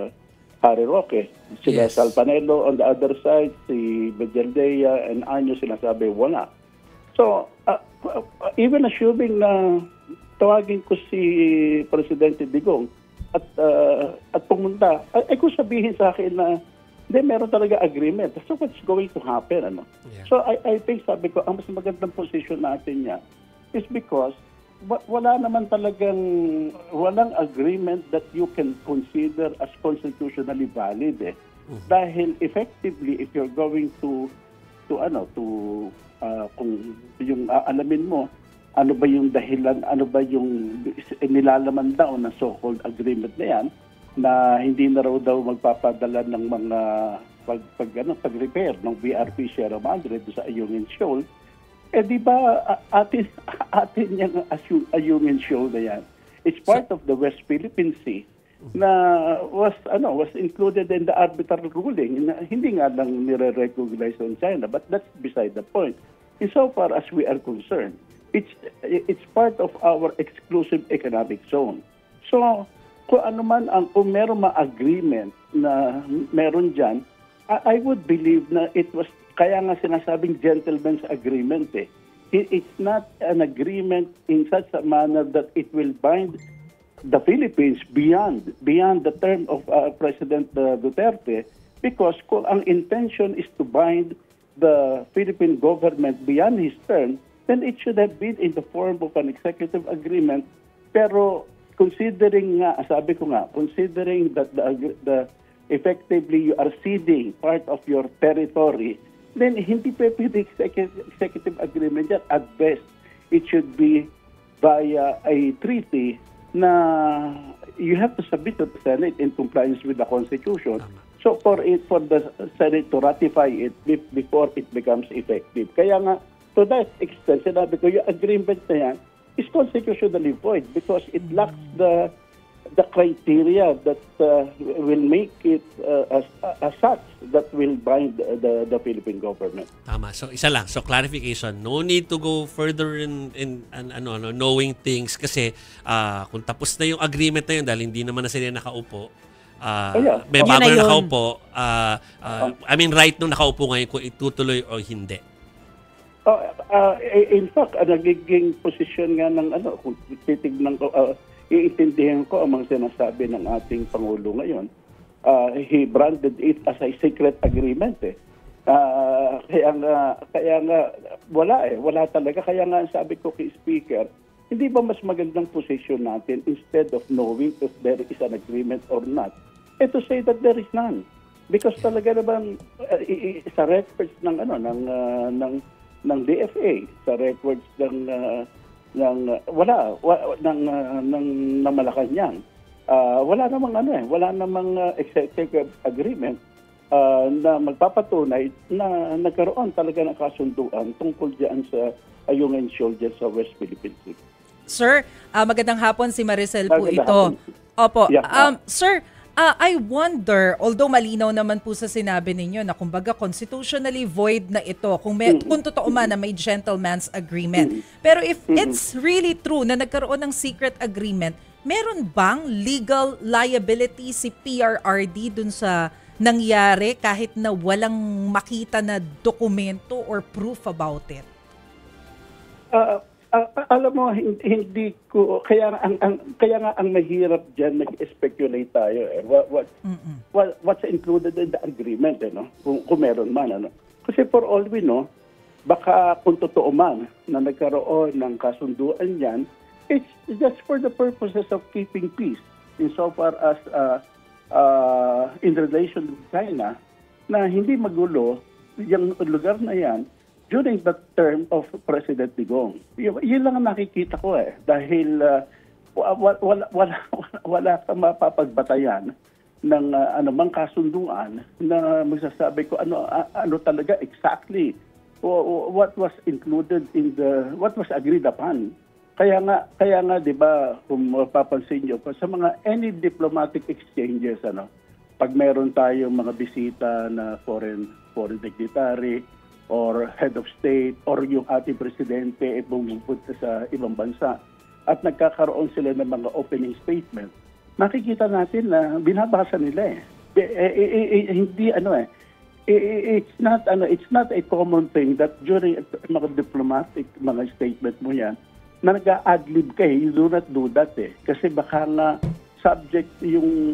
Harry Roque sila yes. Salpanelo on the other side si Bedaldea and Anyo sinasabi wala so uh, uh, even assuming na tawagin ko si Presidente Digong at uh, at pumunta ay, ay kung sabihin sa akin na hindi, meron talaga agreement. So what's going to happen? Ano? Yeah. So I, I think, sabi ko, ang mas magandang position natin niya is because wa- wala naman talagang, walang agreement that you can consider as constitutionally valid. Eh. Mm-hmm. Dahil effectively, if you're going to, to ano, to, uh, kung yung uh, alamin mo, ano ba yung dahilan, ano ba yung nilalaman daw na so-called agreement na yan, na hindi na raw daw magpapadala ng mga pag, pag, ano, pag-repair ng B R P Sierra Madre sa Ayungin Shoal, eh di ba atin, atin yung Ayungin Shoal na yan. It's part of the West Philippine Sea na was ano was included in the arbitral ruling na hindi nga lang nire-recognize ng China, but that's beside the point. In so far as we are concerned, it's it's part of our exclusive economic zone. So kung ano man ang kung meron ma-agreement na meron dyan, I, I would believe na it was, kaya nga sinasabing gentleman's agreement eh. It, it's not an agreement in such a manner that it will bind the Philippines beyond beyond the term of uh, President uh, Duterte, because kung ang intention is to bind the Philippine government beyond his term, then it should have been in the form of an executive agreement. Pero considering nga, sabi ko nga, considering that the, the effectively you are ceding part of your territory, then hindi pwede executive agreement yan. At best, it should be via a treaty na you have to submit to the Senate in compliance with the Constitution. So for it, for the Senate to ratify it before it becomes effective. Kaya nga, to that extent, sinabi ko, yung agreement na yan, is constitutionally void because it lacks the the criteria that uh, will make it uh, as, as such that will bind the, the, the Philippine government. Tama. So isa lang. So clarification, no need to go further in in an, ano, ano knowing things kasi uh, kung tapos na yung agreement na yun dahil hindi naman na sila nakaupo. Uh, oh, yeah. May oh, bago na nakaupo. Uh, uh, I mean right nung nakaupo ngayon kung itutuloy o hindi. Uh, uh, in fact, uh, nagiging posisyon nga ng ano, kung titignan ko, uh, iintindihan ko ang mga sinasabi ng ating Pangulo ngayon. Uh, he branded it as a secret agreement eh. Uh, kaya nga, kaya nga, wala eh, wala talaga. Kaya nga sabi ko kay Speaker, hindi ba mas magandang position natin instead of knowing if there is an agreement or not, eh to say that there is none. Because talaga naman, uh, sa records ng, ano, ng, uh, ng, ng D F A, sa records ng uh, ng uh, wala wa, ng uh, ng, ng Malacanang. Uh, wala namang ano eh, wala namang uh, executive agreement uh, na magpapatunay na nagkaroon talaga ng kasunduan tungkol diyan sa Ayungin Shoal dyan sa West Philippine Sea. Sir, uh, magandang hapon si Maricel po Magandang ito. hapon. Opo. Yeah. Um, sir, Uh, I wonder, although malinaw naman po sa sinabi ninyo na kumbaga constitutionally void na ito, kung, may, mm-hmm. kung totoo man na may gentleman's agreement. Mm-hmm. Pero if mm-hmm. it's really true na nagkaroon ng secret agreement, meron bang legal liability si P R R D dun sa nangyari kahit na walang makita na dokumento or proof about it? Uh, Uh, alam mo, hindi, hindi ko, kaya ang, ang kaya nga ang mahirap diyan nag-speculate tayo eh. What, what, what what's included in the agreement eh, no? Kung, kung meron man ano. Kasi for all we know, baka kung totoo man na nagkaroon ng kasunduan yan, it's just for the purposes of keeping peace insofar as uh, uh, in relation with China na hindi magulo yung lugar na yan during the term of President Digong. Y- yun lang ang nakikita ko eh. Dahil uh, wala, wala, wala, wala ka mapapagbatayan ng uh, anumang kasunduan na magsasabi ko ano uh, ano talaga exactly o, what was included in the, what was agreed upon. Kaya nga, kaya nga di ba kung mapapansin nyo, sa mga any diplomatic exchanges, ano, pag meron tayong mga bisita na foreign, foreign dignitary, or head of state, or yung ating presidente ay bumupunta sa ibang bansa at nagkakaroon sila ng mga opening statement, makikita natin na binabasa nila eh. Eh, eh, eh, eh hindi ano eh, eh, it's not ano, it's not a common thing that during mga diplomatic mga statement mo yan, na nag-a-adlib ka eh, you do not do that eh. Kasi baka nga subject yung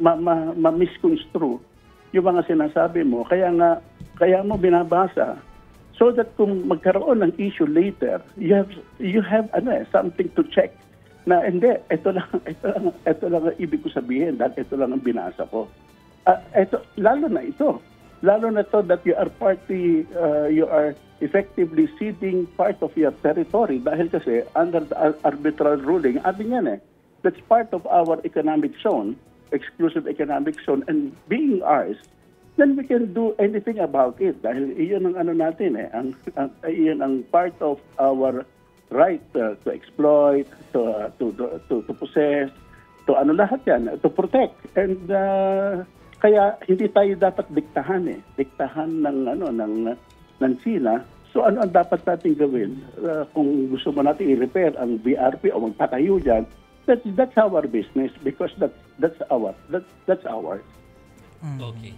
ma-misconstrue yung mga sinasabi mo. Kaya nga, kaya mo binabasa so that kung magkaroon ng issue later, you have you have ano eh, something to check na hindi, ito lang ito lang ito lang ang ibig ko sabihin dahil ito lang ang binasa ko. Uh, ito lalo na ito. Lalo na to that you are party uh, you are effectively ceding part of your territory dahil kasi under the arbitral ruling, atin yan eh, that's part of our economic zone, exclusive economic zone, and being ours, then we can do anything about it dahil iyon ang ano natin eh, ang, ang iyon ang part of our right uh, to exploit, to, uh, to, to, to, to possess, to ano lahat yan, to protect. And uh, kaya hindi tayo dapat diktahan eh, diktahan ng ano ng ng China. So ano ang dapat natin gawin? Uh, kung gusto mo natin i-repair ang B R P o magpatayo diyan, that's that's our business because that's that's our that's that's ours. Mm. Okay.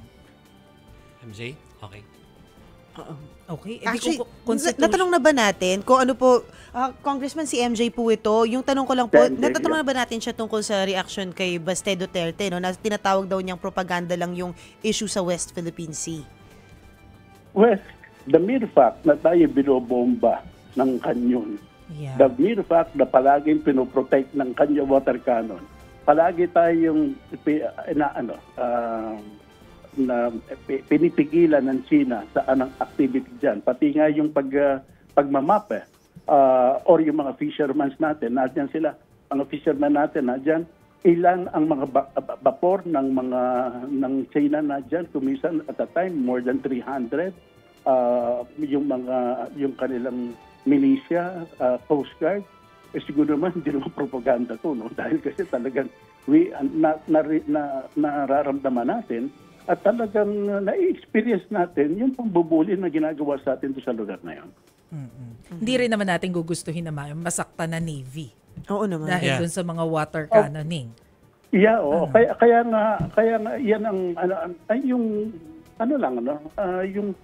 M J? Okay. Uh, okay. Eh, Actually, ko, constitution... natanong na ba natin kung ano po, uh, Congressman si M J po ito, yung tanong ko lang po, natanong na ba natin siya tungkol sa reaction kay Baste Duterte, no, na tinatawag daw niyang propaganda lang yung issue sa West Philippine Sea? Well, the mere fact na tayo binobomba ng kanyon, yeah. the mere fact na palaging pinoprotect ng kanyo water cannon, palagi tayong na ano, uh, na pinipigilan ng China sa anong activity dyan. Pati nga yung pag, uh, pagmamap eh, uh, or yung mga fishermen natin, nadyan sila, mga fishermen natin, nadyan, ilan ang mga ba- vapor ng mga ng China nadyan, kumisan at a time, more than three hundred, uh, yung mga, yung kanilang militia, uh, Coast Guard, eh siguro naman, hindi naman propaganda to, no? Dahil kasi talagang we na, na, na, nararamdaman natin at talagang na-experience natin yung pambubuli na ginagawa sa atin doon sa lugar na yun. Mm-hmm. Hindi rin naman natin gugustuhin naman masakta na Navy. Oo naman. Dahil Yeah. dun sa mga water cannoning. Yeah, oo. Ano? Kaya kaya nga kaya nga yan ang ano ay yung ano lang ano, ah, yung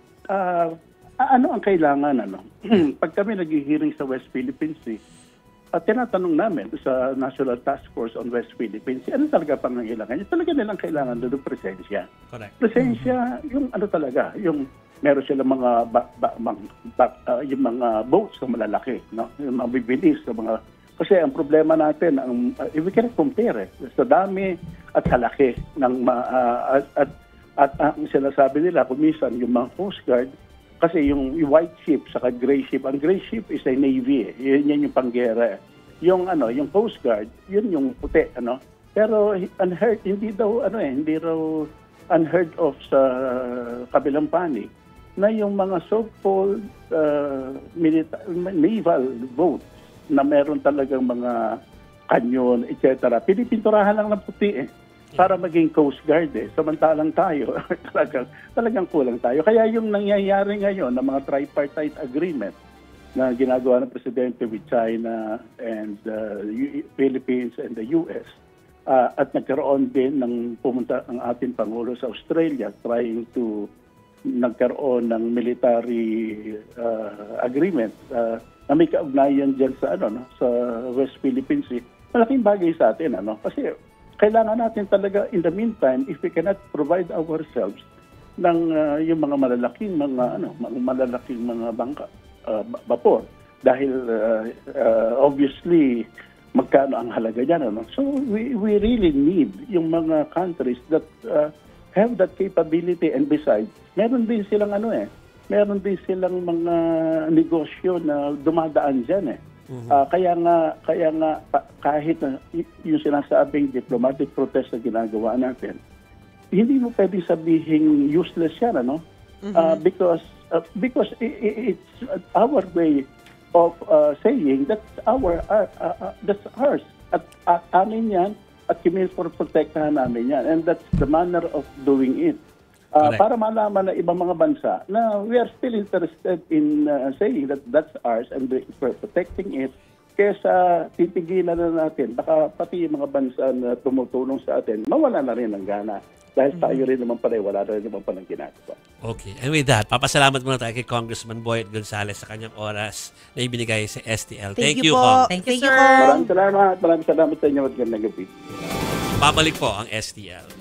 ah, ano ang kailangan ano. Pag kami naghi-hearing sa West Philippine Sea, at tinatanong namin sa National Task Force on West Philippine Sea, ano talaga pangangailangan? Yung talaga nilang kailangan doon ng presensya. Correct. Presensya, yung ano talaga, yung meron silang mga ba, ba, ba, ba, uh, yung mga boats na malalaki, no? Yung mga bibilis sa mga kasi ang problema natin, ang uh, we can compare eh, sa dami at sa laki ng uh, at, at at ang sinasabi nila kumisan yung mga Coast Guard kasi yung white ship saka gray ship, ang gray ship is a navy eh. Yun, yan yung panggera eh. Yung ano, yung Coast Guard, yun yung puti ano. Pero unheard hindi daw ano eh, hindi raw unheard of sa kabilang panig na yung mga so-called uh, milita- naval boats na meron talagang mga kanyon, et cetera. Pinipinturahan lang ng puti eh, para maging Coast Guard eh. Samantalang tayo, talagang, talagang kulang tayo. Kaya yung nangyayari ngayon ng mga tripartite agreement na ginagawa ng Presidente with China and the uh, Philippines and the U S, uh, at nagkaroon din ng pumunta ang ating Pangulo sa Australia trying to nagkaroon ng military uh, agreement uh, na may kaugnayan dyan sa ano no, sa West Philippine Sea. Malaking bagay sa atin ano kasi kailangan natin talaga in the meantime if we cannot provide ourselves ng uh, yung mga malalaking mga ano mga malalaking mga bangka uh, vapor dahil uh, uh, obviously magkano ang halaga niyan ano. So we we really need yung mga countries that uh, have that capability and besides meron din silang ano eh meron din silang mga negosyo na dumadaan diyan eh. Mm-hmm. Uh, kaya nga kaya nga pa, kahit na yung sinasabing diplomatic protest na ginagawa natin, hindi mo pwedeng sabihin useless yan ano? Mm-hmm. Uh, because uh, because it, it's our way of uh, saying that our uh, uh, that's ours at, at amin yan at kami for protektahan namin yan and that's the manner of doing it. Uh, para malaman ng ibang mga bansa na we are still interested in uh, saying that that's ours and we're protecting it kesa titigilan na natin. Baka pati yung mga bansa na tumutulong sa atin, mawala na rin ng gana. Dahil tayo rin naman pala, wala na rin naman pala ng ginagawa. Okay. And with that, papasalamat muna tayo kay Congressman Boyet Gonzales sa kanyang oras na ibinigay sa S T L. Thank, Thank you, you po. Kong. Thank Thank you, you, sir. Maraming salamat. Maraming salamat sa inyo at gandang gabi. Babalik po ang S T L.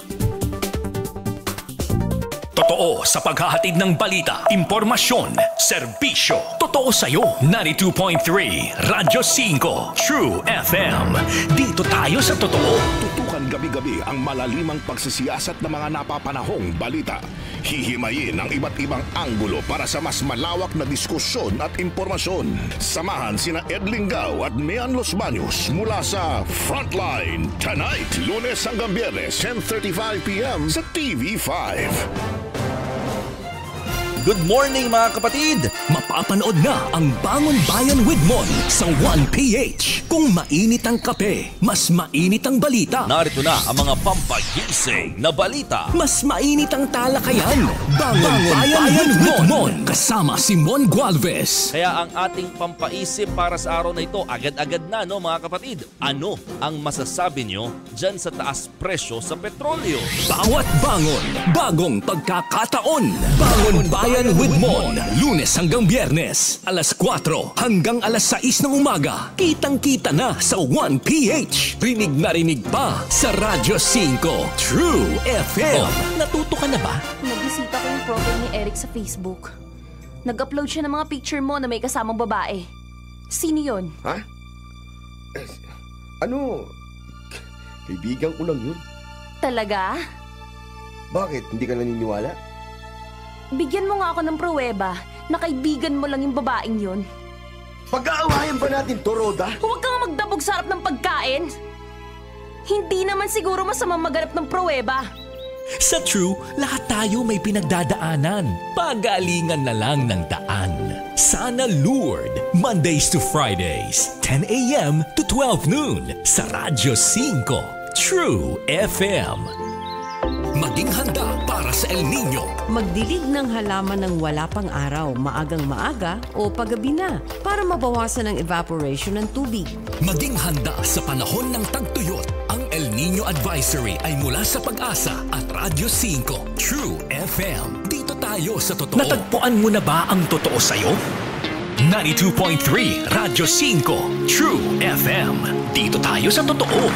Totoo sa paghahatid ng balita, impormasyon, serbisyo. Totoo sa'yo. ninety-two point three Radyo five True F M. Dito tayo sa totoo. Tutukan gabi-gabi ang malalimang pagsisiyasat ng mga napapanahong balita. Hihimayin ang iba't ibang anggulo para sa mas malawak na diskusyon at impormasyon. Samahan sina Ed Lingao at Mian Los Baños mula sa Frontline tonight, Lunes hanggang Biyernes, ten thirty-five p.m. sa T V five. Good morning mga kapatid! Mapapanood na ang Bangon Bayan with Mon sa one P H. Kung mainit ang kape, mas mainit ang balita. Narito na ang mga pampagising na balita. Mas mainit ang talakayan. Bangon, Bangon Bayan, Bayan with Mon. Kasama si Mon Gualvez. Kaya ang ating pampaisip para sa araw na ito, agad-agad na no mga kapatid. Ano ang masasabi nyo dyan sa taas presyo sa petrolyo? Bawat bangon, bagong pagkakataon. Bangon Bayan with Mon, Lunes hanggang Biyernes, alas kwatro hanggang alas sais ng umaga. Kitang-kita na sa one P H. Rinig na rinig pa sa Radyo five True F M. Oh, natuto ka na ba? Nagbisita ko yung profile ni Eric sa Facebook. Nag-upload siya ng mga picture mo na may kasamang babae. Sino yun? Ha? Eh, ano? Kaibigan ko lang yun. Talaga? Bakit? Hindi ka naniniwala? Bigyan mo nga ako ng pruweba na kaibigan mo lang yung babaeng yun. Pag-aawayan ba natin to, Roda? Huwag kang magdabog sa harap ng pagkain. Hindi naman siguro masama maghanap ng pruweba. Sa True, lahat tayo may pinagdadaanan. Pagalingan na lang ng daan. Sana Lured, Mondays to Fridays, ten a.m. to twelve noon sa Radyo five True F M. Maging handa para sa El Nino. Magdilig ng halaman ng wala pang araw, maagang maaga o paggabi na para mabawasan ang evaporation ng tubig. Maging handa sa panahon ng tagtuyot. Ang El Nino Advisory ay mula sa Pag-asa at Radyo five True F M. Dito tayo sa totoo. Natagpuan mo na ba ang totoo sa'yo? ninety-two point three Radyo five True F M. Dito tayo sa totoo.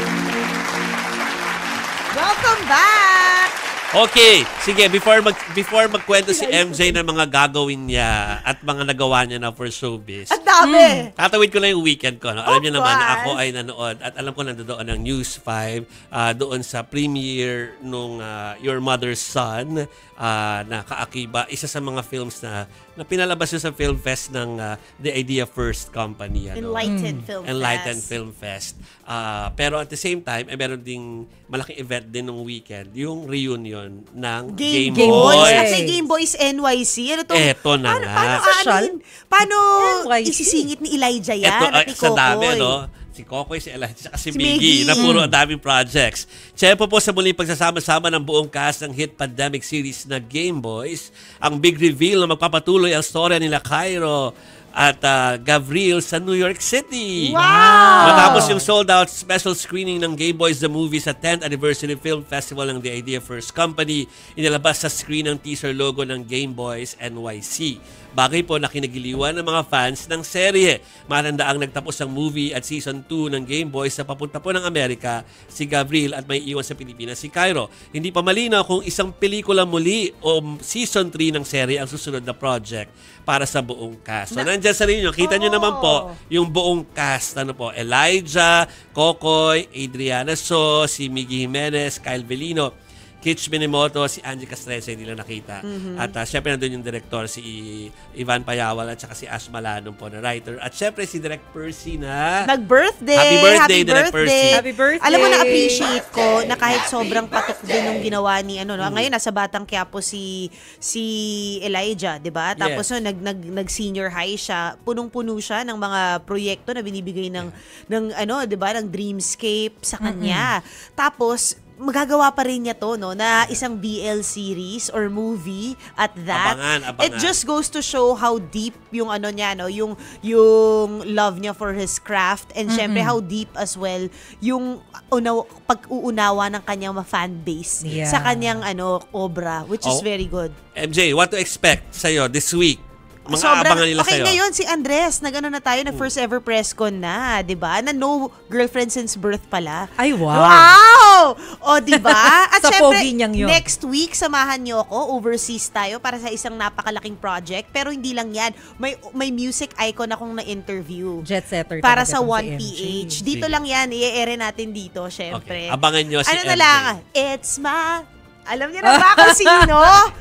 Welcome back! Okay, sige, before mag before magkwento si M J ng mga gagawin niya at mga nagawa niya na for showbiz. Ang dami! Hmm, tatawid ko lang yung weekend ko. No? Alam Of niyo naman na course. ako ay nanood at alam ko nandoon ng News five uh, doon sa premiere nung uh, Your Mother's Son uh, na kaakiba. Isa sa mga films na, na pinalabas yun sa Film Fest ng uh, The Idea First Company. Ano? Enlightened Film Enlightened Fest. Film Fest. Uh, pero at the same time, eh, meron ding malaking event din nung weekend, yung reunion ng Game, Game Boys. Boys. At may Game Boys N Y C. Ano to? Eto na paano, nga. Paano, aanin? Paano isisingit ni Elijah yan? Ito, at uh, ni sa dami, Kokoy? no? Si Kokoy, si Elijah, si, Si Miggy, Miggy. na puro Mm. ang daming projects. Tiyempo po sa muling pagsasama-sama ng buong cast ng hit pandemic series na Game Boys. Ang big reveal na magpapatuloy ang storya nila Cairo at uh, Gavril sa New York City. Wow! Matapos yung sold-out special screening ng Game Boys The Movie sa tenth Anniversary Film Festival ng The Idea First Company, inilabas sa screen ang teaser logo ng Game Boys N Y C. Bagay po na kinagiliwan ng mga fans ng serye. Matandaang nagtapos ang movie at season two ng Game Boys sa papunta po ng Amerika si Gavril at may iwan sa Pilipinas si Cairo. Hindi pa malinaw kung isang pelikula muli o season three ng serye ang susunod na project para sa buong cast. So, nandiyan sa inyo. Kita nyo naman po yung buong cast. Ano po, Elijah, Kokoy, Adriana So, si Miggy Jimenez, Kyle Velino, Kitch Minimoto, si Angie Castrese, hindi lang nakita. Mhm. At uh, syempre nandun yung director, si Ivan Payawal at saka si Ash Malanong po na writer. At syempre si Direk Percy na Nag-birthday! Happy birthday, Happy Direk birthday! Percy. Happy birthday! Alam mo, na-appreciate ko na kahit sobrang patok din yung ginawa ni, ano, no? Ngayon, nasa Batang Quiapo si si Elijah, di ba? Tapos, Yes. no, nag, nag, nag-senior high siya. Punong-puno siya ng mga proyekto na binibigay ng, ng ano, di ba, ng Dreamscape sa kanya. Tapos, magagawa pa rin niya to, no, na isang B L series or movie at that. Abangan, abangan. It just goes to show how deep yung ano niya, no, yung yung love niya for his craft and syempre how deep as well yung unaw, pag-uunawa ng kanyang ma-fan base Yeah. sa kanyang ano obra, which is Oh. very good. M J, what to expect sa'yo this week? Mga Sobrang- abangan nila okay, sa'yo. ngayon si Andres, nag-ano na tayo, na first ever press con na, di ba? Na no girlfriend since birth pala. Ay, wow. Wow! O, di ba? At Sa syempre, pogi niyang yun. next week, samahan niyo ako, overseas tayo para sa isang napakalaking project. Pero hindi lang yan. May may music icon akong na-interview. Jet setter Para talaga sa tong si one M J. P H. Dito Sige. lang yan, i-ere natin dito, syempre. Okay. Abangan nyo si Ano M J. na lang, it's my... Alam niyo na ba kung sino?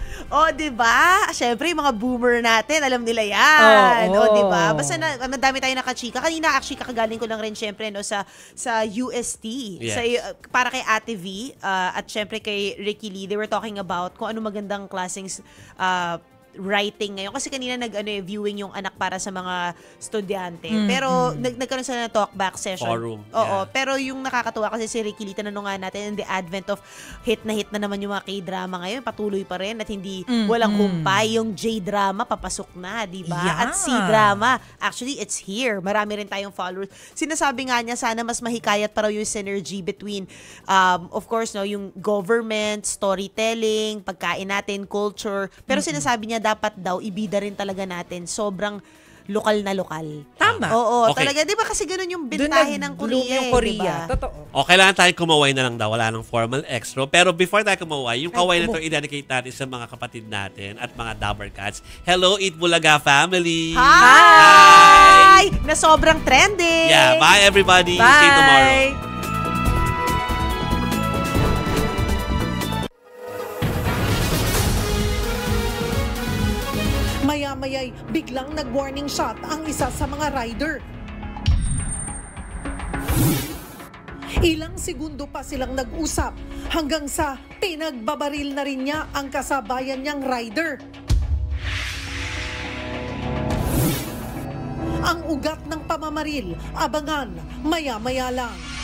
O, di ba? Siyempre, yung mga boomer natin, alam nila yan. Oo. O, di ba? Basta na, madami tayo nakachika. Kanina, actually, kakagaling ko lang rin, syempre, no, sa, sa U S T. Yes. Sa, uh, para kay Ate V, uh, at syempre kay Ricky Lee, they were talking about kung ano magandang klaseng uh, writing ngayon. Kasi kanina nag ano, eh, viewing yung anak para sa mga estudyante. Mm, Pero mm. nag nagkaroon sila ng talkback session. Forum, Oo. yeah. Pero yung nakakatuwa kasi si Ricky Lee, tanong nga natin, in the advent of hit na hit na naman yung mga K-drama ngayon, patuloy pa rin at hindi Mm, walang mm. humpay. Yung J-drama, papasok na, di ba? Yeah. At C-drama, actually, it's here. Marami rin tayong followers. Sinasabi nga niya, sana mas mahikayat pa raw yung synergy between, um, of course, no, yung government, storytelling, pagkain natin, culture. Pero sinasabi niya, dapat daw, ibida rin talaga natin. Sobrang lokal na lokal. Tama. Oo, Okay. talaga. Di ba kasi ganun yung Doon bintahin ng nag-bloom Korea, yung eh, Korea. di ba? Totoo. O, kailangan tayo kumaway na lang daw. Wala nang formal extra. Pero before tayo kumaway, yung kaway Ay, na to i-dedicate natin sa mga kapatid natin at mga Dabber Cats. Hello, Eat Bulaga family! Hi! Na sobrang trending! Yeah, bye everybody! Bye! See you tomorrow. Maya-maya'y biglang nag-warning shot ang isa sa mga rider. Ilang segundo pa silang nag-usap hanggang sa pinagbabaril na rin niya ang kasabayan niyang rider. Ang ugat ng pamamaril, abangan, maya-maya lang.